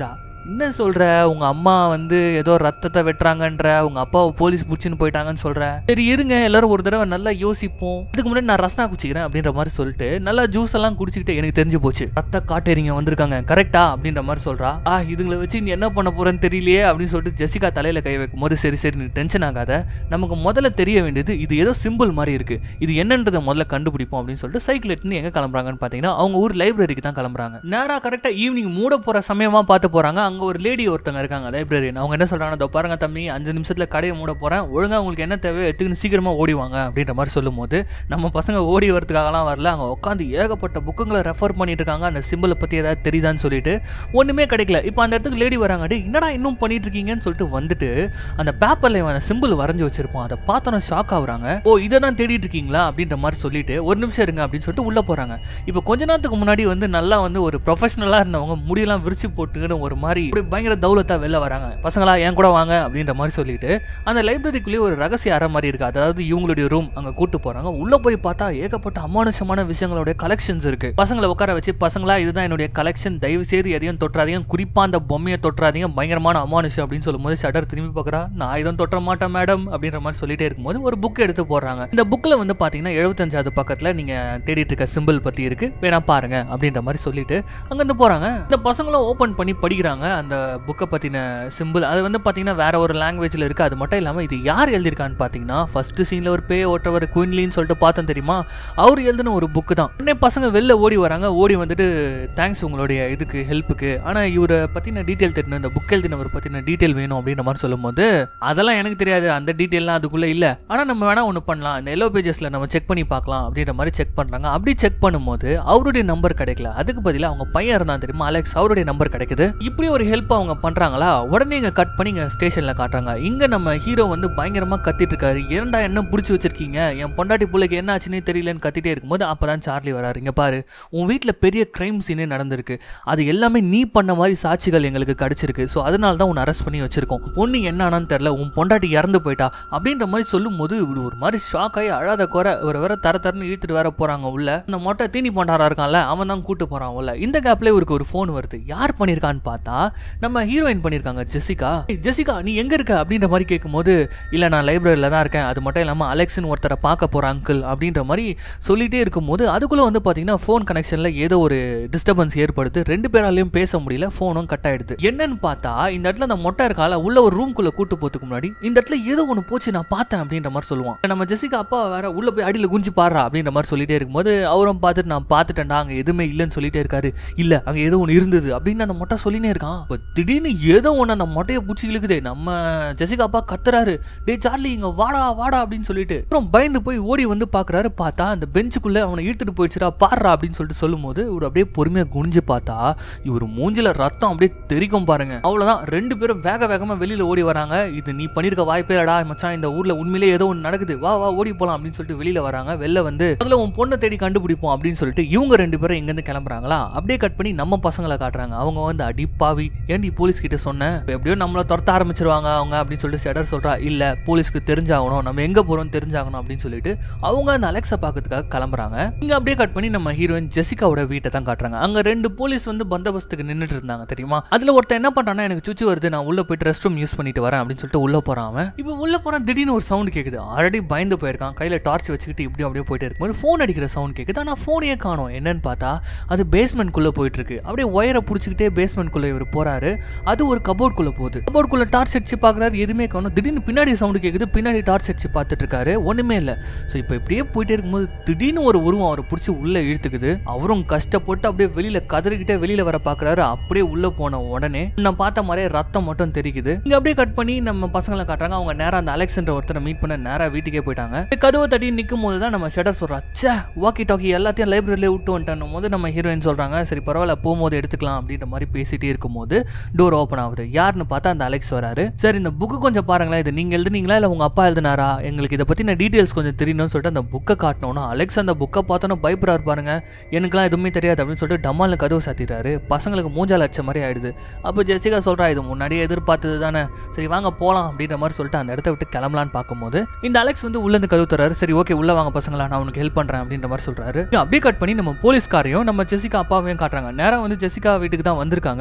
என்ன சொல்ற, உங்க அம்மா வந்து ஏதோ ரத்தத்தை வெட்டுறாங்கன்ற, உங்க அப்பாவை போலீஸ் பிடிச்சின்னு போயிட்டாங்கன்னு சொல்ற. சரி இருங்க எல்லாரும் ஒரு தடவை நல்லா யோசிப்போம், இதுக்கு முன்னாடி நான் ரசனா குடிச்சிக்கிறேன் அப்படின்ற மாதிரி சொல்லிட்டு நல்லா ஜூஸ் எல்லாம் குடிச்சிக்கிட்டு எனக்கு தெரிஞ்சு போச்சு ரத்த காட்டேரிங்க வந்திருக்காங்க கரெக்டா அப்படின்ற மாதிரி சொல்றா. இதுங்களை வச்சு நீ என்ன பண்ண போறேன்னு தெரியலையே அப்படின்னு சொல்லிட்டு ஜெசிகா தலையில கை வைக்கும் போது சரி சரி நீ டென்ஷன் ஆகாத, நமக்கு முதல்ல தெரிய வேண்டியது இது ஏதோ சிம்பிள் மாதிரி இருக்கு, இது என்னன்றதை முதல்ல கண்டுபிடிப்போம் அப்படின்னு சொல்லிட்டு சைக்கிள் எடுத்து எங்க கிளம்புறாங்கன்னு பாத்தீங்கன்னா அவங்க ஊர் லைப்ரரிக்கு தான் கிளம்புறாங்க. நேரா கரெக்டா ஈவினிங் மூட போற சமயமா பார்த்து போறாங்க. அங்க ஒரு லேடி ஒருத்தங்க இருக்காங்க லைப்ரரியன். அவங்க என்ன சொல்றாங்க, பாருங்க தம்பி 5 நிமிஷத்துல கடையை மூட போறேன், ஒழுங்கா உங்களுக்கு என்ன தேவை எடுத்துக்கின்னு சீக்கிரமா ஓடிவாங்க அப்படின்ற மாதிரி சொல்லும் போது நம்ம பசங்க ஓடி வரதுக்காகலாம் வரல, அங்க உட்காந்து ஏகப்பட்ட புக்குங்களை ரெஃபர் பண்ணிட்டு இருக்காங்க. அந்த சிம்பிளை பத்தி ஏதாவது தெரியுதான்னு சொல்லிட்டு ஒண்ணுமே கிடைக்கல. இப்போ அந்த இடத்துக்கு லேடி வராங்க, என்னடா இன்னும் பண்ணிட்டு இருக்கீங்கன்னு சொல்லிட்டு வந்துட்டு அந்த பேப்பர்ல அந்த சிம்பிள் வரைஞ்சு வச்சிருப்போம், அதை பார்த்தோன்னா ஷாக் ஆகுறாங்க. ஓ இதை தான் தேடிட்டு இருக்கீங்களா அப்படின்ற மாதிரி சொல்லிட்டு ஒரு நிமிஷம் இருங்க அப்படின்னு சொல்லிட்டு உள்ள போறாங்க. இப்போ கொஞ்ச நேரத்துக்கு முன்னாடி வந்து நல்லா வந்து ஒரு ப்ரொஃபஷனலா இருந்தவங்க முடியெல்லாம் விரிச்சு போட்டுன்னு ஒரு மாதிரி பயங்கர தௌலத்தா வெளில வராங்க. பசங்களா என் கூட வாங்க அப்படின்ற மாதிரி சொல்லிட்டு அந்த லைப்ரரிக்குள்ளேயே ஒரு ரகசிய அறை மாதிரி இருக்கு, அதாவது இவங்களுடைய ரூம். அங்க கூட்டு போறாங்க. உள்ள போய் பார்த்தா ஏகப்பட்ட அமானுஷமான விஷயங்களுடைய கலெக்ஷன்ஸ் இருக்கு. பசங்களை உட்கார வச்சு பசங்களா இதுதான் என்னுடைய கலெக்ஷன், தயவு செய்து எதையும் தொற்றாதீங்க, குறிப்பா அந்த பொம்மையை தொற்றாதீங்க, பயங்கரமான அமானுஷம் அப்படின்னு சொல்லும்போது ஷட்டர் திரும்பி பார்க்கறா. நான் இதெல்லாம் தொற்ற மாட்டேன் மேடம் அப்படின்ற மாதிரி சொல்லிட்டே இருக்கும்போது ஒரு புக் எடுத்து போடுறாங்க. இந்த புக்ல வந்து பாத்தீங்கன்னா 75வது பக்கத்துல நீங்க தேடிட்டு இருக்க சிம்பிள் பத்தி இருக்கு, வேணா பாருங்க அப்படின்ற மாதிரி சொல்லிட்டு அங்க இருந்து போறாங்க. இந்த பசங்களும் ஓபன் பண்ணி படிக்கிறாங்க அந்த புக்கை பத்தின சிம்பிள். அது வந்து பாத்தீங்கன்னா வேற ஒரு லாங்குவேஜ்ல இருக்கு. அது மட்டும் இல்லாம இது யார் எழுதிருக்கான்னு பாத்தீங்கன்னா ஃபர்ஸ்ட் சீன்ல ஒரு பேய் ஓட்டவர் குயின்லின்னு சொல்லிட்டு பார்த்தோம் தெரியுமா, அவர் எழுதின ஒரு புக் தான். உடனே பசங்க வெளில ஓடி வராங்க. ஓடி வந்துட்டு தேங்க்ஸ் உங்களுடைய இதுக்கு ஹெல்ப்புக்கு, ஆனா இவரை பத்தின டீட்டெயில் தெரியணும், இந்த புக் எழுதினவர் பத்தின டீட்டெயில் வேணும் அப்படின்ற மாதிரி சொல்லும் போது அதெல்லாம் எனக்கு தெரியாது, அந்த டீட்டெயிலாம் அதுக்குள்ள இல்ல, ஆனா நம்ம வேணா ஒண்ணு பண்ணலாம், இந்த எல்லோ பேஜஸ்ல நம்ம செக் பண்ணி பார்க்கலாம் அப்படின்ற மாதிரி செக் பண்றாங்க. அப்படி செக் பண்ணும்போது அவருடைய நம்பர் கிடைக்கல, அதுக்கு பதிலா அவங்க பையன் இருந்தான் தெரியுமா அலெக்ஸ், அவருடைய நம்பர் கிடைக்குது. இப்படி ஒரு ஹெல்ப் அவங்க பண்றாங்களா. உடனே இங்க கட் பண்ணி ஸ்டேஷன்ல காட்டுறாங்க. இங்க நம்ம ஹீரோ வந்து பயங்கரமா கத்திட்டு இருக்காரு, ஏன்டா என்ன பிடிச்சி வச்சிருக்கீங்க, என் பொண்டாட்டி பிள்ளைக்கு என்ன ஆச்சுன்னே தெரியலன்னு கத்திட்டே இருக்கும்போது அப்பதான் சார்லி வராரு. இங்க பாரு, உன் வீட்டுல பெரிய கிரைம் சீனே நடந்திருக்கு, அது எல்லாமே நீ பண்ண மாதிரி சாட்சிகள் எங்களுக்கு கிடைச்சிருக்கு, ஸோ அதனால தான் உன்னை அரெஸ்ட் பண்ணி வச்சிருக்கோம், பொண்ணு என்ன ஆனான்னு தெரியல, உன் பொண்டாட்டி இறந்து போயிட்டா அப்படின்ற மாதிரி சொல்லும் போது ஒரு மாதிரி ஷாக் ஆகி அழாத குறை ஒரு வேற தரன்னு இழுத்துட்டு வேற போறாங்க உள்ள. அந்த மொட்டை தீனி பண்டாரா இருக்கான்ல அவன் தான் கூட்டு போறான் உள்ள. இந்த கேப்ல இவருக்கு ஒரு போன் வருது. யார் பண்ணிருக்கான்னு பார்த்தா நம்ம ஹீரோயின் பண்ணிருக்காங்க ஜெசிகா. ஜெசிகா நீ எங்க இருக்க அப்படின்ற மாதிரி கேட்கும்போது இல்ல நான் லைப்ரரியில தான் இருக்கேன், அது மட்டும் இல்லாம அலெக்ஸ்னு ஒருத்தரை பார்க்க போற அங்கிள் அப்படின்ற மாதிரி சொல்லிட்டே இருக்கும்போது அதுக்குள்ள வந்து பாத்தீங்கன்னா போன் கனெக்ஷன்ல ஏதோ ஒரு டிஸ்டர்பன்ஸ் ஏற்படுது, 2 பேராலையும் பேச முடியல, போனும் கட் ஆயிடுது. என்னன்னு பார்த்தா இந்த இடத்துல அந்த மொட்டை இருக்கால உள்ள ஒரு ரூம் குள்ள கூட்டு போறதுக்கு முன்னாடி இந்த இடத்துல ஏதோ ஒண்ணு போச்சு நான் பார்த்தேன் அப்படின்ற மாதிரி சொல்லுவான். நம்ம ஜெசிகா அப்பா வேற உள்ள போய் அடியில குஞ்சு பாடுறா அப்படின்ற மாதிரி சொல்லிட்டே இருக்கும்போது அவரும் பார்த்துட்டு நான் பார்த்துட்டேன்டா அங்க எதுவுமே இல்லைன்னு சொல்லிட்டே இருக்காரு. இல்ல அங்க ஏதோ ஒண்ணு இருந்தது அப்படின்னு அந்த மொட்டை சொல்லினே இருக்கான். திடீர்னு ஏதோ ஒண்ணு அந்த மொட்டையை பிடிச்சி இழுக்குதே. நம்ம ஜெசிகா அப்பா கத்துறாரு, டே சார்லி இங்க வாடா வாடா அப்படின்னு சொல்லிட்டு. அப்புறம் பயந்து போய் ஓடி வந்து பாக்குறாரு. பார்த்தா அந்த பெஞ்சுக்குள்ள அவனை இழுத்துட்டு போயிடுச்சுடா பாடுறா அப்படின்னு சொல்லிட்டு சொல்லும் போது இவர் அப்படியே பொறுமையா குனிஞ்சு பார்த்தா இவர் மூஞ்சில ரத்தம் அப்படியே தெரிக்கும் பாருங்க. அவ்வளவுதான், 2 பேரும் வேக வேகமா வெளியில ஓடி வராங்க. இது நீ பண்ணிருக்க வாய்ப்பே இல்லடா மச்சான், இந்த ஊர்ல உண்மையிலே ஏதோ ஒன்று நடக்குது, வா வா ஓடி போலாம் அப்படின்னு சொல்லிட்டு வெளியில வராங்க. வெளில வந்து அதுல உன் பொண்ணை தேடி கண்டுபிடிப்போம் அப்படின்னு சொல்லிட்டு இவங்க 2 பேரும் இங்க இருந்து கிளம்புறாங்களா. அப்படியே கட் பண்ணி நம்ம பசங்களை காட்டுறாங்க. அவங்க வந்து அடிப்பாவி ஏன்டி போலீஸ் கிட்ட சொன்னேன், எப்படியோ நம்மள துரத்த ஆரம்பிச்சிருவாங்க அவங்க அப்படின்னு சொல்லிட்டு ஷெடர் சொல்றா. இல்ல போலீஸ்க்கு தெரிஞ்சாகணும், நம்ம எங்க போறோம் தெரிஞ்சாகணும் அப்படின்னு சொல்லிட்டு அவங்க அந்த அலெக்ஸை பார்க்கறதுக்காக கிளம்புறாங்க. இங்க அப்படியே கட் பண்ணி நம்ம ஹீரோயின் ஜெசிகாவோட வீட்டை தான் காட்டுறாங்க. அங்க 2 போலீஸ் வந்து பந்தோபஸ்துக்கு நின்றுட்டு இருந்தாங்க தெரியுமா. அதுல ஒருத்தன் என்ன பண்றான்னா எனக்கு சுச்சு வருது, நான் உள்ள போயிட்டு ரெஸ்ட் ரூம் யூஸ் பண்ணிட்டு வரேன் அப்படின்னு சொல்லிட்டு உள்ள போறான். இப்போ உள்ள போறான், திடீர்னு ஒரு சவுண்ட் கேக்குது. ஆல்ரெடி பயந்து போயிருக்கான், கையில டார்ச் வச்சுக்கிட்டு இப்படி அப்படியே போயிட்டு இருக்கும்போது போன் அடிக்கிற சவுண்ட் கேக்குது. ஆனா போனையே காணோம். என்னன்னு பார்த்தா அது பேஸ்மெண்ட் குள்ள போயிட்டு இருக்கு. அப்படியே ஒயரை புடிச்சுக்கிட்டே பேஸ்மெண்ட் குள்ள இவர் போறாரு. அது ஒரு கபோர்ட் குள்ள போகுது. கபோர்ட் குள்ள டார்ச் அடிச்சு பாக்குறாரு, எதுவுமே காணோம். திடீர்னு பின்னாடி சவுண்ட் கேக்குது, பின்னாடி டார்ச் அடிச்சு பார்த்துட்டு இருக்காரு, ஒண்ணுமே இல்ல. சோ இப்போ இப்படியே போயிட்டே இருக்கும்போது திடீர்னு ஒரு உருவம் அவரை பிடிச்சி உள்ள இழுத்துக்குது. அவரும் கஷ்டப்பட்டு அப்படியே வெளியில கதறிக்கிட்டே வெளியில வர பாக்குறாரு. அப்படியே உள்ள போன உடனே நான் பார்த்த மாதிரியே ரத்தம் மட்டும் தெரிக்குது. இங்க அப்படியே கட் பண்ணி நம்ம பசங்களை காட்டுறாங்க. அவங்க நேரா அந்த அலெக்ஸாண்டர் ஒருத்தரை மீட் பண்ண நேரா வீட்டுக்கே போயிட்டாங்க. கதவை தட்டி நிற்கும் போது தான் நம்ம ஷட்டர் சொல்றா, ச்சே வாக்கி டாக்கி எல்லாத்தையும் லைப்ரரியிலே விட்டு வந்துட்டோம் போது நம்ம ஹீரோயின் சொல்றாங்க சரி பரவாயில்ல போகும்போது எடுத்துக்கலாம் அப்படின்ற மாதிரி பேசிட்டே இருக்கும் போது டோர் ஓப்பன் ஆகுது. யாருன்னு பார்த்தா அந்த அலெக்ஸ் வராரு. சரி இந்த புக்கு கொஞ்சம் பாருங்களேன், இது நீங்க எழுதுனீங்களா இல்ல உங்க அப்பா எழுதினாரா, எங்களுக்கு இதை பத்தின டீடைல்ஸ் கொஞ்சம் தெரியணும்னு சொல்லிட்டு அந்த புக்கை காட்டணும்னா அலெக்ஸ் அந்த புக்கை பார்த்தோன்னா பயப்படுறாரு பாருங்க. எனக்குலாம் எதுவுமே தெரியாது அப்படின்னு சொல்லிட்டு டமால்னு கதவு சாத்திட்டாரு. பசங்களுக்கு மூஞ்சால் அடிச்ச மாதிரி ஆயிடுது. அப்போ ஜெசிகா சொல்றா இது முன்னாடியே எதிர்பார்த்தது தானே, சரி வாங்க போலாம் அப்படின்ற மாதிரி சொல்லிட்டு அந்த இடத்த விட்டு கிளம்பலான்னு பார்க்கும்போது இந்த அலெக்ஸ் வந்து உள்ள இருந்து கதவு தராரு. சரி ஓகே உள்ள வாங்க பசங்களா, நான் உனக்கு ஹெல்ப் பண்றேன் அப்படின்ற மாதிரி சொல்றாரு. அப்படியே கட் பண்ணி நம்ம போலீஸ்காரையும் நம்ம ஜெசிகா அப்பாவையும் காட்டுறாங்க. நேரா வந்து ஜெசிகா வீட்டுக்கு தான் வந்திருக்காங்க. ரத்தம்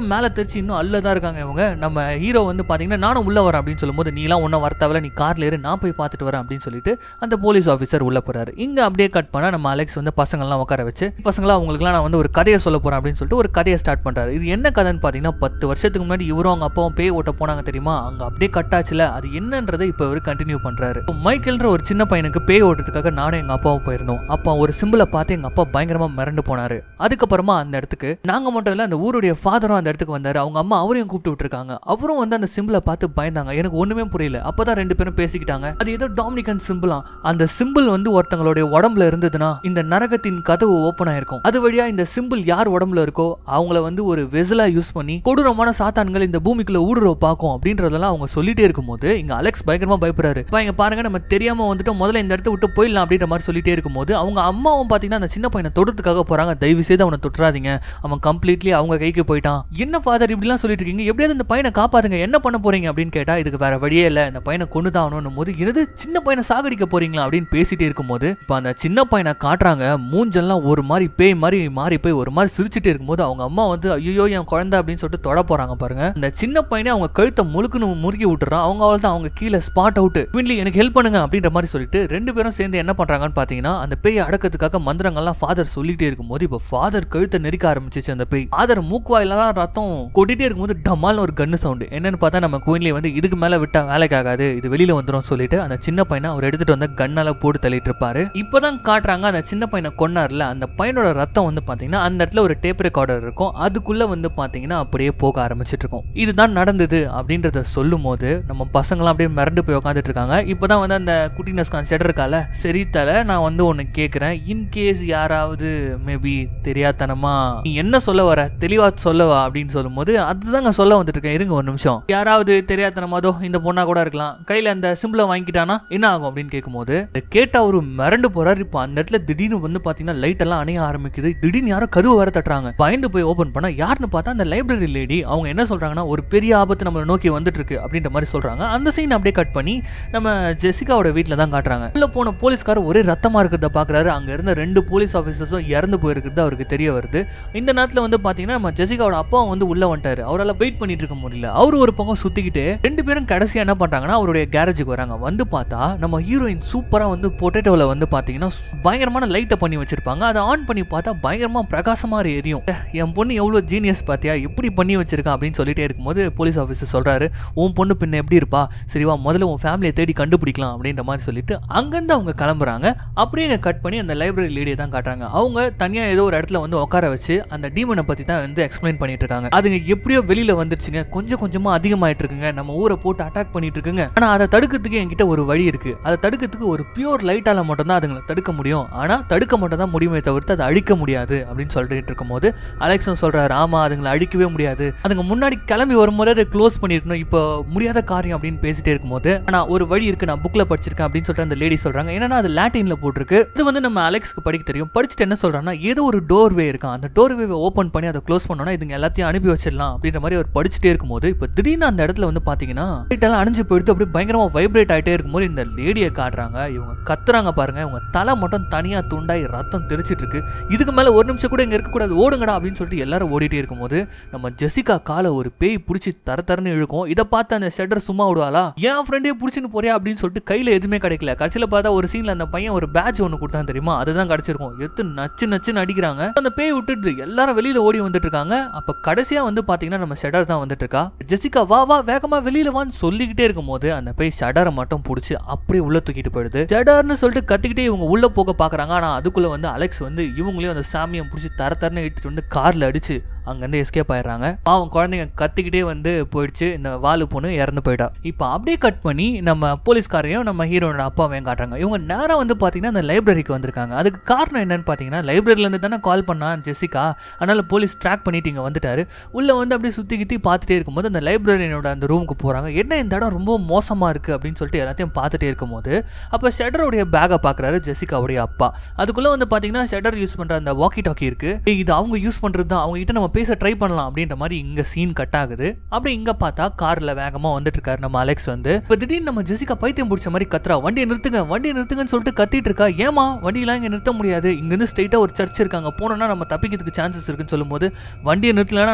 ரத்தம் மேல தெரிச்சு இன்னும் அல்லதான் இருக்காங்க இவங்க. நம்ம ஹீரோ வந்து பாத்தீங்கன்னா நானும் உள்ள வரேன் அப்படின்னு சொல்லும்போது நீலாம் ஒன்னும் வரத்தவல, நீ கார்ல ஏறு, நான் போய் பார்த்துட்டு வரேன் அப்படின்னு சொல்லிட்டு அந்த போலீஸ் ஆஃபீஸர் உள்ள போறாரு. இங்க அப்படியே கட் பண்ணா நம்ம அலெக்ஸ் வந்து பசங்கள்லாம் உட்கார வச்சு பசங்களா அவங்களுக்குலாம் நான் வந்து ஒரு கதையை சொல்ல போறேன் அப்படின்னு சொல்லிட்டு ஒரு கதையை ஸ்டார்ட் பண்றாரு. இது என்ன கதைன்னு பாத்தீங்கன்னா 10 வருஷத்துக்கு முன்னாடி இவரும் அவங்க அப்பாவும் பேய் ஓட்ட போனாங்க தெரியுமா, அங்க அப்படியே கட் ஆச்சுல, அது என்னன்றதை இப்ப இவர் கண்டினியூ பண்றாரு. மைக்கேல்ன்ற ஒரு சின்ன பையனுக்கு பேய் ஓட்டுறதுக்காக நானும் எங்க அப்பாவும் போயிருந்தோம். அப்பா ஒரு சிம்பிளை பார்த்து எங்க அப்பா பயங்கரமா மிரண்டு போனாரு. அதுக்கப்புறமா அந்த இடத்துக்கு நாங்க மட்டும் இல்ல, அந்த ஊருடைய ஃபாதரும் அந்த இடத்துக்கு வந்தாரு. அவங்க அம்மா அவரையும் கூப்பிட்டு விட்டுருக்காங்க. அவரும் வந்து அந்த சிம்பிளை பார்த்து பயந்தாங்க. எனக்கு ஒண்ணுமே புரியல. அப்பதான் 2 பேரும் பேசிக்கிட்டாங்க. அது ஏதோ டாமினிகன் சிம்பிளா, அந்த சிம்பிள் வந்து ஒருத்தங்களுடைய உடம்புல இருந்ததுன்னா இந்த நரகத்தின் கதவு ஓபன் ஆயிருக்கும். அது வழியா இந்த சிம்பிள் யார் உடம்புல இருக்கோ அவங்கள வந்து ஒரு வெசலா யூஸ் பண்ணி கொடூரமான சாத்தான்கள் இந்த பூமிக்குள்ள ஊடுருவ பார்க்கும் அப்படின்றதெல்லாம் அவங்க சொல்லிட்டே இருக்கும்போது இங்க அலெக்ஸ் பயங்கரமா பயப்படுறாரு. இங்க பாருங்க, நம்ம தெரியாம வந்துட்டு முதல்ல இந்த இடத்த விட்டு போயிடலாம் அப்படின்ற மாதிரி சொல்லிட்டே இருக்கும்போது அவங்க அம்மாவும் பாத்தீங்கன்னா அந்த சின்ன பையனை தொடுறதுக்காக போறாங்க. தயவு செய்து அவனை தொட்டுறாதீங்க, அவன் கம்ப்ளீட்லி அவங்க கைக்கு போயிட்டான். என்ன ஃபாதர் இப்படிலாம் சொல்லிட்டு இருக்கீங்க, எப்படியாவது இந்த பையனை காப்பாத்துங்க, என்ன பண்ண போறீங்க அப்படின்னு கேட்டா இதுக்கு வேற வழியே இல்ல, இந்த பையனை கொண்டுதான் போது எனது சின்ன பையனை சாகடிக்க போறீங்களா அப்படின்னு பேசிட்டே இருக்கும்போது இப்ப அந்த சின்ன பையனை காட்டுறாங்க. மூஞ்செல்லாம் ஒரு மாதிரி பேய் மாதிரி மாறி போய் ஒரு மாதிரி சிரிச்சுட்டே இருக்கும்போது அவங்க அம்மா வந்து ஐயோ என் குழந்தை அப்படின்னு சொல்லிட்டு தொட போறாங்க பாருங்க. அந்த சின்ன பையனை அவங்க கழுத்தை முழுக்குன்னு முறுக்கி விட்டுறான். அவங்க அவள்தான் அவங்க கீழே ஸ்பாட் அவுட், எனக்கு ஹெல்ப் பண்ணுங்க அப்படின்ற மாதிரி சொல்லிட்டு 2 பேரும் சேர்ந்து என்ன பண்றாங்கன்னு பாத்தீங்கன்னா அந்த பேயை அடக்கிறதுக்காக மந்திரங்கள்லாம் ஃபாதர் சொல்லிட்டே இருக்கும்போது இப்ப ஃபாதர் கழுத்தை நெரிக்க ஆரம்பிச்சிச்சு. அந்த பேய் ஃபாதர் மூக்குவாயிலாம் ரத்தம் கொட்டிட்டே இருக்கும்போது டமால்னு ஒரு கன்னு சவுண்ட். என்னன்னு பார்த்தா நம்ம குயின்லி வந்து இதுக்கு மேல விட்டா வேலைக்கு ஆகாது, இது வெளியில வந்துடும் சொல்லிட்டு அந்த சின்ன பையனை அவர் எடுத்துட்டு வந்து கண்ணால போட்டு தள்ளிட்டு இருப்பாரு. இப்பதான் காட்டுறாங்க அந்த சின்ன பையனை கொன்னார்ல, அந்த பையனோட ரத்தம் வந்து பாத்தீங்கன்னா அந்த இடத்துல ஒரு டேப் ரெக்கார்டர் இருக்கும். அதுக்குள்ள வந்து பாத்தீங்கன்னா அப்படியே போக ஆரம்பிச்சிட்டு இருக்கும். இதுதான் நடந்தது அப்படின்றத சொல்லும் போது நம்ம பசங்களாம் அப்படியே மிரண்டு போய் உட்காந்துட்டு இருக்காங்க. இப்பதான் வந்து அந்த குட்டினஸ்கான் ஷெட்டர் இருக்கால, சரி தலை நான் வந்து ஒன்னு கேட்கிறேன், இன்கேஸ் யாராவது மேபி தெரியாதனமா நீ என்ன சொல்ல வர தெளிவா சொல்லவா அப்படின்னு சொல்லும் போது அதுதாங்க சொல்ல வந்துட்டு இருக்கேன், இருங்க ஒரு நிமிஷம், யாராவது தெரியாதனமாதோ இந்த பொண்ணா கூட இருக்கலாம், கையில அந்த சிம்பிளை வாங்கிட்டானா என்ன ஆகும் அப்படின்னு கேட்கும்போது கேட்டா ஒரு மிரண்டு போறாரு. இப்போ அந்த இடத்துல திடீர்னு வந்து பாத்தீங்கன்னா லைட் எல்லாம் அணைய ஆரம்பிக்குது. திடீர்னு யாரோ கதவு வர தட்டுறாங்க. பயந்து போய் ஓபன் பண்ணா யாருன்னு பார்த்தா அந்த லைப்ரரி லேடி. அவங்க என்ன சொல்றாங்கன்னா ஒரு பெரிய ஆபத்து நம்மளை நோக்கி வந்துட்டு இருக்கு அப்படின்ற மாதிரி சொல்றாங்க. அந்த சீன் அப்படியே கட் பண்ணி நம்ம ஜெசிகாவோட வீட்டுல தான் காட்டுறாங்க. உள்ள போன போலீஸ்காரர் ஒரே ரத்தமா இருக்கிறத பாக்குறாரு. அங்க இருந்த 2 போலீஸ் ஆபீசர்ஸும் இறந்து போயிருக்கிறது அவருக்கு தெரிய வருது. இந்த நேரத்துல வந்து பாத்தீங்கன்னா நம்ம ஜெசிகாவோட அப்பா வந்து உள்ள வந்துட்டாரு. அவரால் வெயிட் பண்ணிட்டு இருக்க முடியல. அவரு ஒரு பக்கம் சுத்திக்கிட்டு 2 பேரும் கடைசியா என்ன பண்றாங்கன்னா அவருடைய கேரேஜுக்கு வராங்க. வந்து பார்த்தா நம்ம ஹீரோயின் சூப்பரா வந்து பொட்டேட்டோல வந்து பாத்தீங்கன்னா பயங்கரமான லைட்டை பண்ணி வச்சிருப்பாங்க. அதை ஆன் பண்ணி பார்த்தா பயங்கரமா பிரகாசமா எரியும். என் பொண்ணு எவ்வளவு ஜீனியஸ் பாத்தியா, எப்படி பண்ணி வச்சிருக்கா அப்படின்னு சொல்லிட்டே இருக்கும்போது போலீஸ் ஆபீசர் சொல்றாரு, உன் பொண்ணு பின்ன எப்படி இருப்பா, சரிவா முதல்ல உன் ஃபேமிலியை தேடி கண்டுபிடிக்கலாம் அப்படின்ற மாதிரி சொல்லிட்டு அங்கிருந்து அவங்க கிளம்புறாங்க. அப்படியே கட் பண்ணி அந்த லைப்ரரி லேடியை தான் காட்டுறாங்க. அவங்க தனியா ஏதோ ஒரு இடத்துல வந்து உட்கார வச்சு அந்த டீமனை பத்தி தான் வந்து எக்ஸ்பிளைன் பண்ணிட்டு இருக்காங்க. அதுங்க எப்படியோ வெளியில வந்துருச்சுங்க, கொஞ்சம் கொஞ்சமா அதிகமாயிட்டு இருக்குங்க, நம்ம ஊரை போட்டு அட்டாக் பண்ணிட்டு இருக்குங்க. ஆனா அதை தடுக்கிறதுக்கு என்கிட்ட ஒரு வழி இருக்கு. அதை தடுக்கிறதுக்கு ஒரு பியூர் லைட்டால மட்டும் தான் அதுங்களை தடுக்க முடியும். ஆனா தடுக்க மட்டும் தான் முடியுமே தவிர்த்து அதை அழிக்க முடியாது அப்படின்னு சொல்லிட்டு இருக்கும்போது அலெக்ஸும் சொல்றாரு, ஆமா அதுங்களை அழிக்கவே முடியாது, அதுங்க முன்னாடி கிளம்பி வரும்போது அதை க்ளோஸ் பண்ணிருக்கணும், இப்போ முடியாத காரியம் அப்படின்னு பேசிட்டே இருக்கும்போது ஆனா ஒரு வழி இருக்கு, நான் புக்ல படிச்சிருக்கேன் அப்படின்னு சொல்லிட்டு அந்த லேடி சொல்றாங்க. என்னன்னா அது லாட்டின்ல போட்டிருக்கு. இது வந்து நம்ம அலெக்ஸ்க்கு படிக்க தெரியும். படிச்சுட்டு என்ன சொல்றாங்கன்னா ஏதோ ஒரு டோர்வே இருக்கான், அந்த டோர்வே ஓபன் பண்ணி அதை க்ளோஸ் பண்ணோம்னா இதுங்க எல்லாத்தையும் அனுப்பி வச்சிடலாம் அப்படின்ற மாதிரி அவர் படிச்சுட்டே இருக்கும்போது இப்போ திடீர்னு அந்த இடத்துல வந்து பாத்தீங்கன்னா லைட்டெல்லாம் அணிஞ்சு போயிடுது. அப்படியே பயங்கரமா வைப்ரேட் ஆயிட்டே இருக்கும்போது இந்த லேடியை காட்டுறாங்க. இவங்க கத்துறாங்க பாருங்க, இவங்க தலை மட்டும் தனியா துண்டாய் ரத்தம் தெரிச்சிட்டு இருக்கு. இதுக்கு மேல ஒரு நிமிஷம் கூட இங்க இருக்கக்கூடாது, ஓடுங்கடா அப்படின்னு சொல்லிட்டு எல்லாரும் ஓடிட்டே இருக்கும்போது நம்ம ஜெசிகா காலை ஒரு பேய் பிடிச்சி தரன்னு இழுக்கும். இதை பார்த்து அந்த ஷெட்டர் சும்மா விடுவாளா, என் ஃப்ரெண்டே பிடிச்சின்னு போறியா அப்படின்னு சொல்லிட்டு கையில எதுவுமே கிடைக்கல. கடைசியில பார்த்தா ஒரு சீன்ல அந்த பையன் ஒரு பேட்ச் ஒன்று கொடுத்தான் தெரியுமா, அதுதான் கிடைச்சிருக்கும். எத்து நச்சு நச்சுன்னு அடிக்கிறாங்க. அந்த பேய் விட்டுட்டு எல்லாரும் வெளியில ஓடி வந்துட்டு இருக்காங்க. அப்ப கடைசியா வந்து பாத்தீங்கன்னா நம்ம ஷெட்டர் தான் வந்துட்டு இருக்கா. ஜெசிகா வா வா வேகமா வெளியில வான்னு சொல்லிக்கிட்டே இருக்கும் போது அந்த பேய் ஷெட்டரை மட்டும் பிடிச்சி அப்படியே உள்ள தூக்கிட்டு போயிடுது. ஷெட்டர்னு சொல்லிட்டு கத்திக்கிட்டே இவங்க உள்ள போக பாக்குறாங்க. ஆனா அதுக்குள்ள வந்து அலெக்ஸ் வந்து இவங்களையும் அந்த சாமியை பிடிச்சி தரன்னு எடுத்துட்டு வந்து கார்ல அடிச்சு அங்கிருந்து எஸ்கேப் ஆயிடுறாங்க. பாவம் குழந்தைங்க கத்திக்கிட்டே வந்து போயிடுச்சு. இந்த வாலு பொண்ணு இறந்து போயிட்டா. இப்போ அப்படியே கட் பண்ணி நம்ம போலீஸ்காரையும் நம்ம ஹீரோனோட அப்பாவையும் காட்டுறாங்க. இவங்க நேரம் வந்து பாத்தீங்கன்னா அந்த லைப்ரரிக்கு வந்திருக்காங்க. அதுக்கு காரணம் என்னன்னு பாத்தீங்கன்னா லைப்ரரியில இருந்து தானே கால் பண்ணா ஜெசிகா, அதனால போலீஸ் ட்ராக் பண்ணிட்டு இங்க வந்துட்டாரு. உள்ள வந்து அப்படியே சுத்தி கித்தி பார்த்துட்டே இருக்கும்போது அந்த லைப்ரரியனோட அந்த ரூமுக்கு போறாங்க. என்ன இந்த இடம் ரொம்ப மோசமா இருக்கு அப்படின்னு சொல்லிட்டு எல்லாத்தையும் பார்த்துட்டே இருக்கும்போது அப்ப ஷெட்டருடைய பேக்கை பாக்குறாரு ஜெசிகாவுடைய அப்பா. அதுக்குள்ள வந்து பாத்தீங்கன்னா ஷெட்டர் யூஸ் பண்ற அந்த வாக்கி டாக்கி இருக்கு. இது அவங்க யூஸ் பண்றது தான், அவங்க கிட்ட நம்ம பேச ட்ரை பண்ணலாம் அப்படின்ற மாதிரி இங்க சீன் கட் ஆகுது. அப்படி இங்க பார்த்தா கார்ல வேகமா வந்துட்டு இருக்காரு நம்ம அலெக்ஸ். வந்து இப்ப திடீர்னு நம்ம ஜெசிகா பைத்தியம் பிடிச்ச மாதிரி கத்துறா, வண்டியை நிறுத்துங்க வண்டியை நிறுத்துங்கன்னு சொல்லிட்டு கத்திட்டு இருக்கா. ஏமா வண்டியெல்லாம் இங்க நிறுத்த முடியாது, இங்க இருந்து ஸ்ட்ரைட்டா ஒரு சர்ச் இருக்காங்க, போனோம்னா நம்ம தப்பிக்கிறதுக்கு சான்சஸ் இருக்குன்னு சொல்லும்போது வண்டியை நிறுத்தலன்னா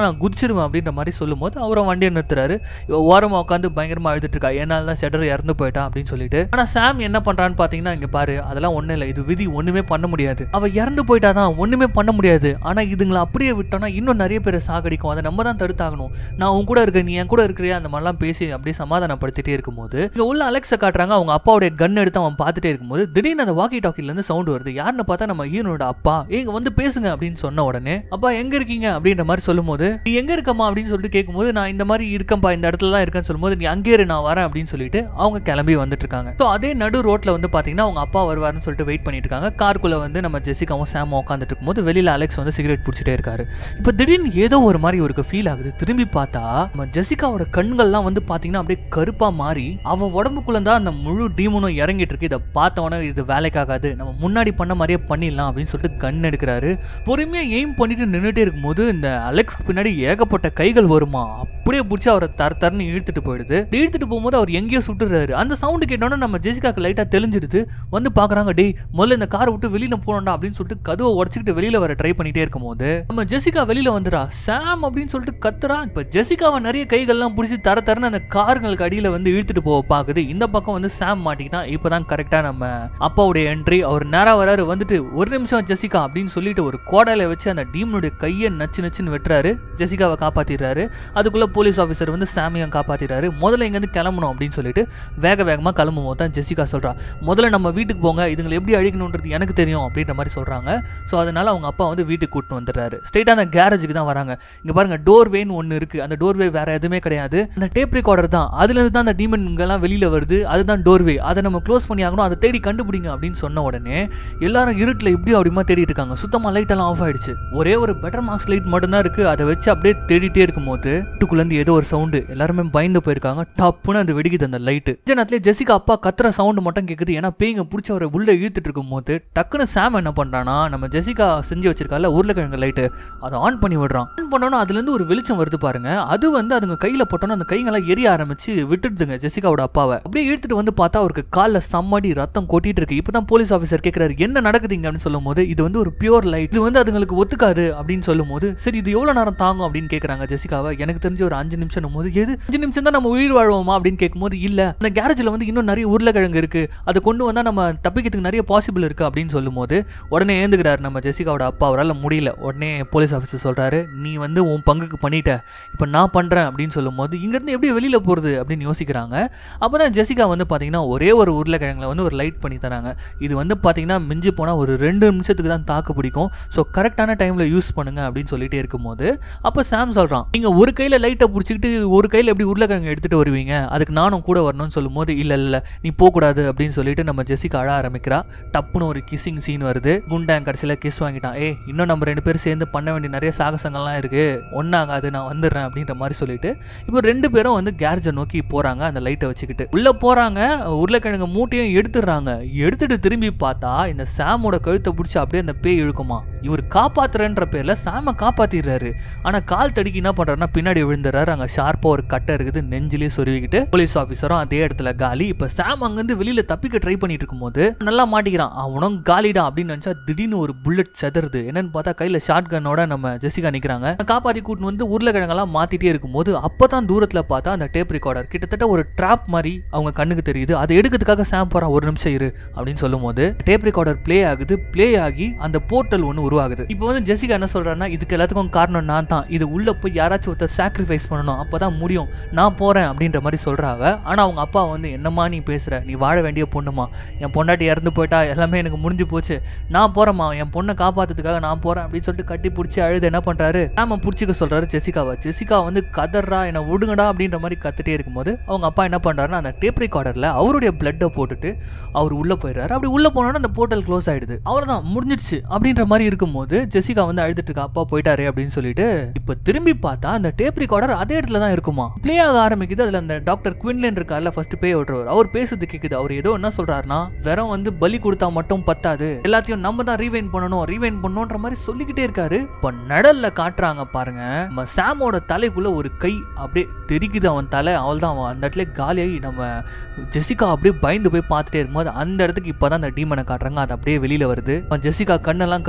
நான் குதிச்சிருவேன் அப்படின்ற மாதிரி சொல்லும்போது அவரும் வண்டியை நிறுத்துறாரு. ஓரமா உட்காந்து பயங்கரமா அழுதுட்டு இருக்கா, என்னால தான் ஷட்டர் இறந்து போயிட்டான் அப்படின்னு சொல்லிட்டு. ஆனா சாம் என்ன பண்றான்னு பாத்தீங்கன்னா, இங்க பாரு அதெல்லாம் ஒண்ணு இல்ல, இது விதி, ஒண்ணுமே பண்ண முடியாது, அவ இறந்து போயிட்டாதான், ஒண்ணுமே பண்ண முடியாது. ஆனா இதுங்களை அப்படியே விட்டோம்னா இன்னும் நிறைய பேரை சாகடிக்கும், அதை நம்ம தான் தடுத்தாகணும், நான் உன் கூட இருக்க, நீ என் கூட இருக்கிறியா, அந்த மாதிரிலாம் பேசி அப்படியே சமாதானப்படுத்திட்டே இருக்கும்போது இங்க உள்ள அலெக்ஸை காட்டுறாங்க. அவங்க அப்பாவுடைய கன் எடுத்து அவன் பார்த்துட்டே இருக்கும்போது திடீர்னு அந்த வாக்கி டாக்கில இருந்து சவுண்ட் வருது. யாருன்னு பார்த்தா நம்ம ஹீரோனோட அப்பா. இங்க வந்து பேசுங்க அப்படின்னு சொன்ன உடனே, அப்பா எங்க இருக்கீங்க அப்படின்ற மாதிரி சொல்லும்போது, நீ எங்க இருக்கமா அப்படின்னு சொல்லிட்டு கேட்கும்போது, நான் இந்த மாதிரி இருக்கேன்ப்பா, இந்த இடத்துல தான் இருக்கேன்னு சொல்லும்போது, நீ அங்கே இரு, நான் வரேன் அப்படின்னு சொல்லிட்டு அவங்க கிளம்பி வந்துட்டு இருக்காங்க. ஸோ அதே நடு ரோட்ல வந்து பாத்தீங்கன்னா அவங்க அப்பா வருவாருன்னு சொல்லிட்டு வெயிட் பண்ணிட்டு இருக்காங்க. காருக்குள்ள வந்து நம்ம ஜெசிகாவும் சாமும் உட்காந்துட்டு இருக்கும்போது வெளியில அலெக்ஸ் வந்து சிகரெட் பிடிச்சிட்டே இருக்காரு. இப்போ திடீர்னு ஏதோ ஒரு மாதிரி ஒரு ஃபீல் ஆகுது. திரும்பி பார்த்தா நம்ம ஜெசிகாவோட கண்கள்லாம் வந்து பாத்தீங்கன்னா அப்படியே கருப்பா மாறி அவ உடம்புக்குள்ள தான் அந்த முழு டீமனும் இறங்கிட்டு இருக்கு. இதை பார்த்தவன இது வேலைக்காகாது, நம்ம முன்னாடி பண்ண மாதிரியே பண்ணிடலாம் அப்படின்னு சொல்லிட்டு கன் எடுக்கிறாரு. பொறுமையா எய்ம் பண்ணிட்டு நின்றுட்டே இருக்கும்போது இந்த அலெக்ஸ் பின்னாடி ஏகப்பட்ட கைகள் வருமா, அப்படியே பிடிச்சி அவரை தரன்னு இழுத்துட்டு போயிடுது. இழுத்துட்டு போகும்போது அவர் எங்கேயோ சுட்டுறாரு. அந்த சவுண்டு கேட்டோன்னா நம்ம ஜெசிகாக்கு லைட்டா தெளிஞ்சிடுது. வந்து பாக்குறாங்க, டேய் முதல்ல இந்த காரை விட்டு வெளியில போனோம்டா அப்படின்னு சொல்லிட்டு கதவை உடச்சிக்கிட்டு வெளியில வர ட்ரை பண்ணிட்டே இருக்கும்போது நம்ம ஜெசிகா வெளியில வந்துடா, சாம் அப்படின்னு சொல்லிட்டு கத்துறா. இப்ப ஜெசிகாவை நிறைய கைகள்லாம் பிடிச்சி தரன்னு அந்த கார்களுக்கு அடியில வந்து இழுத்துட்டு போக பாக்குது. இந்த பக்கம் வந்து சாம் மாட்டிக்கிட்டா. இப்பதான் கரெக்டா நம்ம அப்பாவுடைய என்ட்ரி. அவர் நேரா வராரு. வந்துட்டு ஒரு நிமிஷம் ஜெசிகா அப்படின்னு சொல்லிட்டு ஒரு கோடால வச்சு அந்த டீமனுடைய கையை நச்சுன்னு வெட்டுறாரு. ஜெசிகாவை காப்பாத்திடுறாரு. அதுக்குள்ள போலீஸ் ஆஃபீஸர் வந்து சாமியும் காப்பாத்திடுறாரு. முதல்ல இங்க இருந்து கிளம்பணும் அப்படின்னு சொல்லிட்டு வேகமா கிளம்பும் போது தான் ஜெசிகா சொல்றா, முதல்ல நம்ம வீட்டுக்கு போங்க, இதுங்களை எப்படி அழிக்கணும்ன்றது எனக்கு தெரியும் அப்படின்ற மாதிரி சொல்றாங்க. ஸோ அதனால அவங்க அப்பா வந்து வீட்டுக்கு கூட்டிட்டு வந்துடுறாரு. ஸ்ட்ரெயிட்டா அந்த கேரேஜுக்கு தான் வராங்க. இங்க பாருங்க டோர்வேன்னு ஒன்று இருக்கு. அந்த டோர்வே வேற எதுவுமே கிடையாது, அந்த டேப் ரெக்கார்டர் தான். அதுல இருந்து தான் அந்த டீமன்கெல்லாம் வெளியில வருது. அதுதான் டோர்வே. அதை நம்ம க்ளோஸ் பண்ணி ஆகணும், அதை தேடி கண்டுபிடிங்க அப்படின்னு சொன்ன உடனே எல்லாரும் இருட்டில் இப்படி அப்படிமா தேடிட்டு இருக்காங்க. சுத்தமா லைட் எல்லாம் ஆஃப் ஆயிடுச்சு. ஒரே ஒரு பெட்டர் மார்க்ஸ் லைட் மட்டும் தான் இருக்கு. அதை வச்சு அப்படியே தேடிட்டே இருக்கும்போது வீட்டுக்குள்ளேருந்து ஏதோ ஒரு சவுண்டு. எல்லாருமே பயந்து போயிருக்காங்க. டப்புன்னு அது வெடிக்குது அந்த லைட்டு. நேரத்திலே ஜெசிகா அப்பா கத்துற சவுண்டு மட்டும் கேட்குது. ஏன்னா பேய்ங்க பிடிச்ச அவரை உள்ள இழுத்துட்டு இருக்கும் போது டக்குன்னு சாம் என்ன பண்றானா, நம்ம ஜெசிகா செஞ்சு வச்சிருக்கால உருளைக்கிழங்கு லைட்டு, அதை ஆன் பண்ணி விடுறான். ஆன் பண்ணோன்னா அதுல இருந்து ஒரு வெளிச்சம் வருது பாருங்க. அது வந்து அதுங்க கையில போட்டோன்னா அந்த கைங்கெல்லாம் எரிய ஆரம்பிச்சு விட்டுடுதுங்க ஜெசிகாவோட அப்பாவை. அப்படியே இழுத்துட்டு வந்து பார்த்தா அவருக்கு காலில் சம்மடி ரத்தம் கொட்டிட்டு இருக்கு. இப்பதான் போலீஸ் ஆஃபீஸர் கேட்கிறாரு, என்ன நடக்குதுங்க அப்படின்னு சொல்லும் போது, இது வந்து ஒரு பியூர் லைட், இது வந்து அதுங்களுக்கு ஒத்துக்காது அப்படின்னு சொல்லும் போது, சரி இது எவ்வளவு நேரம் தாங்கும் அப்படின்னு கேட்கறாங்க ஜெசிகாவை. எனக்கு தெரிஞ்ச ஒரு 5 நிமிஷம் போது, எது 5 நிமிஷம் தான் நம்ம உயிர் வாழ்வோமா அப்படின்னு கேட்கும்போது, இல்ல அந்த கேரேஜ்ல வந்து இன்னும் நிறைய உருளைக்கிழங்கு இருக்கு, அதை கொண்டு வந்தா நம்ம தப்பிக்கிறதுக்கு நிறைய பாசிபிள் இருக்கு அப்படின்னு சொல்லும் போது உடனே ஏந்துக்கிறாரு நம்ம ஜெசிகாவோட அப்பா. அவரால் முடியல. உடனே போலீஸ் ஆஃபீஸர் சொல்றாரு, நீ வந்து உன் பங்குக்கு பண்ணிட்ட, இப்போ நான் பண்றேன் அப்படின்னு சொல்லும் போது இங்கிருந்து எப்படி வெளியில போறது அப்படின்னு யோசிக்கிறாங்க. அப்பதான் ஜெசிகா வந்து பாத்தீங்கன்னா ஒரே ஒரு உருளைக்கிழங்குல வந்து ஒரு லைட் பண்ணி தராங்க. இது வந்து பாத்தீங்கன்னா மிஞ்சி போனா ஒரு 2 நிமிஷத்துக்கு தான் தாக்கு பிடிக்கும். ஸோ கரெக்டான டைம்ல யூஸ் பண்ணுங்க அப்படின்னு சொல்லிட்டே இருக்கும்போது அப்ப சாம் சொல்றான், நீங்க ஒரு கையில லைட்டை பிடிச்சிக்கிட்டு ஒரு கையில எப்படி உருளைக்கிழங்கு எடுத்துட்டு வருவீங்க, அதுக்கு நானும் கூட வரணும்னு சொல்லும் போது, இல்ல நீ போகக்கூடாது அப்படின்னு சொல்லிட்டு நம்ம ஜெசிகா அழ ஆரம்பிக்கிறா. டப்புன்னு ஒரு கிஸ்ஸிங் சீன் வருது. குண்டாங் கடைசியில கிஸ் வாங்கிட்டான். இன்னும் நம்ம 2 பேரும் சேர்ந்து பண்ண வேண்டிய நிறைய சாகசங்கள்லாம் இருக்கு, ஒன்னாகாது, நான் வந்துடுறேன் அப்படின்ற மாதிரி சொல்லிட்டு இப்போ 2 பேரும் வந்து கேரேஜை நோக்கி போறாங்க. அந்த லைட்டை வச்சுக்கிட்டு உள்ள போறாங்க. உருளைக்கிழங்கு மூட்டையும் எடுத்துடுறாங்க. எடுத்துட்டு திரும்பி பார்த்தா இந்த சாமோட கழுத்தை பிடிச்சி அப்படியே அந்த பேய் இழுக்குமா. இவர் காப்பாத்துறன்ற பேர்ல சாம காப்பாத்திடுறாரு. ஆனா கால் தடிக்கு என்ன பண்றாருன்னா பின்னாடி விழுந்துறாரு. அங்க ஷார்ப்பா ஒரு கட்டை இருக்குது, நெஞ்சிலே சொருவிக்கிட்டு. போலீஸ் ஆஃபீஸரும் அதே இடத்துல காலி. இப்ப சாம் அங்கிருந்து வெளியில தப்பிக்க ட்ரை பண்ணிட்டு இருக்கும்போது நல்லா மாட்டிக்கிறான். அவனும் காலிடா அப்படின்னு நினைச்சா திடீர்னு ஒரு புல்லட் செதறுது. என்னன்னு பார்த்தா கையில ஷார்ட் கன்னோட நம்ம ஜெசிகா நிக்கிறாங்க. காப்பாத்தி கூட்டு வந்து உருளைக்கிழங்கெல்லாம் மாத்திட்டே இருக்கும்போது அப்பதான் தூரத்துல பார்த்தா அந்த டேப் ரெக்கார்டர் கிட்டத்தட்ட ஒரு ட்ராப் மாதிரி அவங்க கண்ணுக்கு தெரியுது. அதை எடுக்கிறதுக்காக சாம் போறான். ஒரு நிமிஷம் இரு அப்படின்னு சொல்லும் போது டேப் ரெக்கார்டர் பிளே ஆகுது. பிளே ஆகி அந்த போர்ட்டல் ஒன்று உருவாகுது. இப்போ வந்து ஜெசிகா என்ன சொல்றாருன்னா, இதுக்கு எல்லாத்துக்கும் காரணம் நான் தான், இது உள்ள போய் யாராச்சும் ஒருத்தர் சாக்ரிஃபைஸ் பண்ணணும், அப்பதான் முடியும், நான் போறேன் அப்படின்ற மாதிரி சொல்றாவ. ஆனா அவங்க அப்பா வந்து, என்னம்மா நீ பேசுற, நீ வாழ வேண்டிய பொண்ணுமா, என் பொண்டாட்டி இறந்து போயிட்டா, எல்லாமே எனக்கு முடிஞ்சு போச்சு, நான் போறேம்மா, என் பொண்ணை காப்பாத்துறதுக்காக நான் போறேன் அப்படின்னு சொல்லிட்டு கட்டி பிடிச்சி அழுது என்ன பண்றாரு, நாம பிடிச்சிக்க சொல்றாரு ஜெசிகாவை. ஜெசிகா வந்து கதறா, என்ன விடுங்கடா அப்படின்ற மாதிரி கத்துட்டே இருக்கும்போது அவங்க அப்பா என்ன பண்றாருன்னா அந்த டேப் ரெக்கார்டர்ல அவருடைய பிளட்டை போட்டுட்டு அவர் உள்ள போயிடுறாரு. அப்படி உள்ள போனோன்னா அந்த போர்ட்டல் க்ளோஸ் ஆயிடுது. அவ்வளவுதான் முடிஞ்சிடுச்சு அப்படின்ற மாதிரி இருக்கும்போது ஜெசிகா வந்து அழுதுட்டு இருக்கா, அப்பா போயிட்டாரு அப்படின்னு சொல்லிட்டு. இப்ப திரும்பி பார்த்தா அந்த டேப் ரெக்கார்டர் அதே இடத்துல தான் இருக்குமா. பிளே ஆக ஆரம்பிக்குது. அதுல அந்த டாக்டர் குவின்லின் இருக்கார்ல, ஃபர்ஸ்ட் பேய் ஓட்டுறவர், அவர் பேசுறது கேக்குது. அவர் ஏதோ என்ன சொல்றாருன்னா, வெறும் வந்து பலி கொடுத்தா மட்டும் பத்தாது, எல்லாத்தையும் நம்ம தான் ரீவைண்ட் பண்ணணும்ன்ற மாதிரி சொல்லிக்கிட்டே இருக்காரு. இப்ப நடல்ல காட்டுறாங்க பாருங்க, நம்ம சாமோட தலைக்குள்ள ஒரு கை அப்படியே தெரிக்குது. அவன் தலை அவள்தான், அவன் அந்த இடத்துல காலியாகி நம்ம ஜெசிகா அப்படியே பயந்து போய் பார்த்துட்டே இருக்கும்போது அந்த இடத்துக்கு இப்பதான் அந்த டீமனை காட்டுறாங்க. அது அப்படியே வெளியில வருது. ஜெசிகா கண்ணெல்லாம் கருப்பாய் அவன்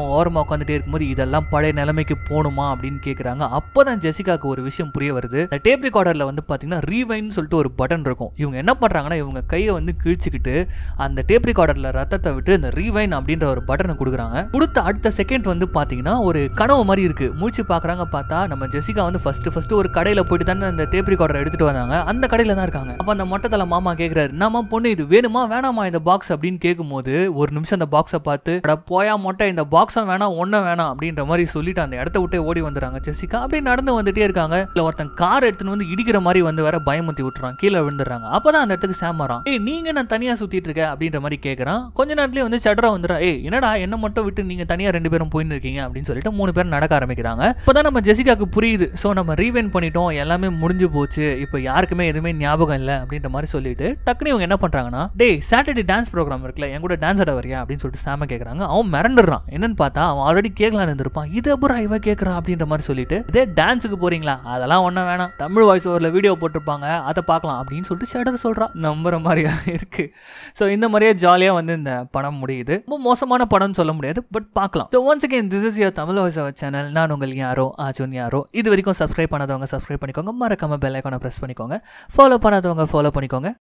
அவன் ஓரமா உட்காந்துட்டே இருக்கும்போது இதெல்லாம் பழைய நிலைமைக்கு போகணுமா அப்படின்னு கேட்குறாங்க. அப்போதான் ஜெசிகாக்கு ஒரு விஷயம் புரிய வருது. டேப் ரெக்கார்டர்ல வந்து பாத்தீங்கன்னா ரீவைன்னு சொல்லிட்டு ஒரு பட்டன் இருக்கும். இவங்க என்ன பண்றாங்கன்னா இவங்க கையை வந்து கிழிச்சுக்கிட்டு அந்த டேப் ரெக்கார்டர்ல ரத்தத்தை விட்டு இந்த ரீவைன் அப்படின்ற ஒரு பட்டனை கொடுக்குறாங்க. கொடுத்த அடுத்த செகண்ட் வந்து பாத்தீங்கன்னா ஒரு கனவு மாதிரி இருக்கு. முடிச்சு பாக்குறாங்க, பார்த்தா நம்ம ஜெசிகா வந்து ஃபர்ஸ்ட் ஒரு கடையில போயிட்டு தானே அந்த டேப் ரெக்கார்டர் எடுத்துட்டு வந்தாங்க. அந்த கடையில தான் இருக்காங்க. அப்ப அந்த மொட்டை தலை மாமா கேட்கிறாரு, என்னமா பொண்ணு இது வேணுமா வேணாமா இந்த பாக்ஸ் அப்படின்னு கேட்கும்போது ஒரு நிமிஷம் அந்த பாக்ஸை பார்த்து போயா மொட்டை இந்த பாக்ஸும் வேணாம் ஒன்னும் வேணாம் அப்படின்ற மாதிரி சொல்லிட்டு அந்த இடத்த விட்டு ஓடி வந்துடுறாங்க ஜெசிகா. அப்படியே நடந்து வந்துட்டே இருக்காங்க. இல்ல ஒருத்தன் கார் எடுத்துன்னு வந்து இடிக்கிற மாதிரி வந்து வேற பயமுத்தி விட்டுறான், கீழே விழுந்துடுறாங்க. அப்பதான் அந்த இடத்துக்கு சாம் வரான். ஏய் நீங்க நான் தனியா சுத்திட்டு இருக்க அப்படின்ற மாதிரி கேட்கறான். கொஞ்ச நேரத்துலயே வந்து சட்ரா வந்துடுறா. ஏய் என்னடா என்ன மட்டும் விட்டு நீங்க தனியா 2 பேரும் போயின்னு இருக்கீங்க அப்படின்னு சொல்லிட்டு 3 பேரும் நடக்க ஆரம்பிக்கிறாங்க. இப்பதான் நம்ம ஜெசிகாக்கு புரியுது, சோ நம்ம ரீவைன் பண்ணிட்டோம், எல்லாமே முடிஞ்சு போச்சு, இப்போ யாருக்குமே எதுவுமே ஞாபகம் இல்லை அப்படின்ற மாதிரி சொல்லிட்டு டக்குனு இவங்க என்ன பண்றாங்கன்னா, டேய் சாட்டர்டே டான்ஸ் ப்ரோக்ராம் இருக்குல்ல, என் கூட டான்ஸ் ஆட வரியா அப்படின்னு சொல்லிட்டு சாம கேட்கறாங்க. அவன் மிரண்டுறான். என்னன்னு பார்த்தா அவன் ஆல்ரெடி கேட்கலான்னு இருந்திருப்பான். இது அப்புறம் இவ கேட்கறான் அப்படின்ற மாதிரி சொல்லிட்டு, இதே டான்ஸுக்கு போறீங்களா அதெல்லாம் ஒன்றும் வேணாம், தமிழ் வாய்ஸ் ஓவர்ல வீடியோ போட்டிருப்பாங்க அதை பார்க்கலாம் அப்படின்னு சொல்லிட்டு ஷடர் சொல்றான். நம்புற மாதிரியா இருக்கு. ஸோ இந்த மாதிரியே ஜாலியாக வந்து இந்த படம் முடியுது. ரொம்ப மோசமான படம்னு சொல்ல முடியாது, பட் பார்க்கலாம். So once again this is your Tamil voice over channel. நான் உங்கள் யாரோ ஆஜுன் யாரோ. இது வரைக்கும் சப்ஸ்கிரைப் பண்ணாதவங்க சப்ஸ்கிரைப் பண்ணிக்கோங்க, மறக்காம பெல் ஐகானை பிரஸ் பண்ணிக்கோங்க, ஃபாலோ பண்ணாதவங்க ஃபாலோ பண்ணிக்கோங்க.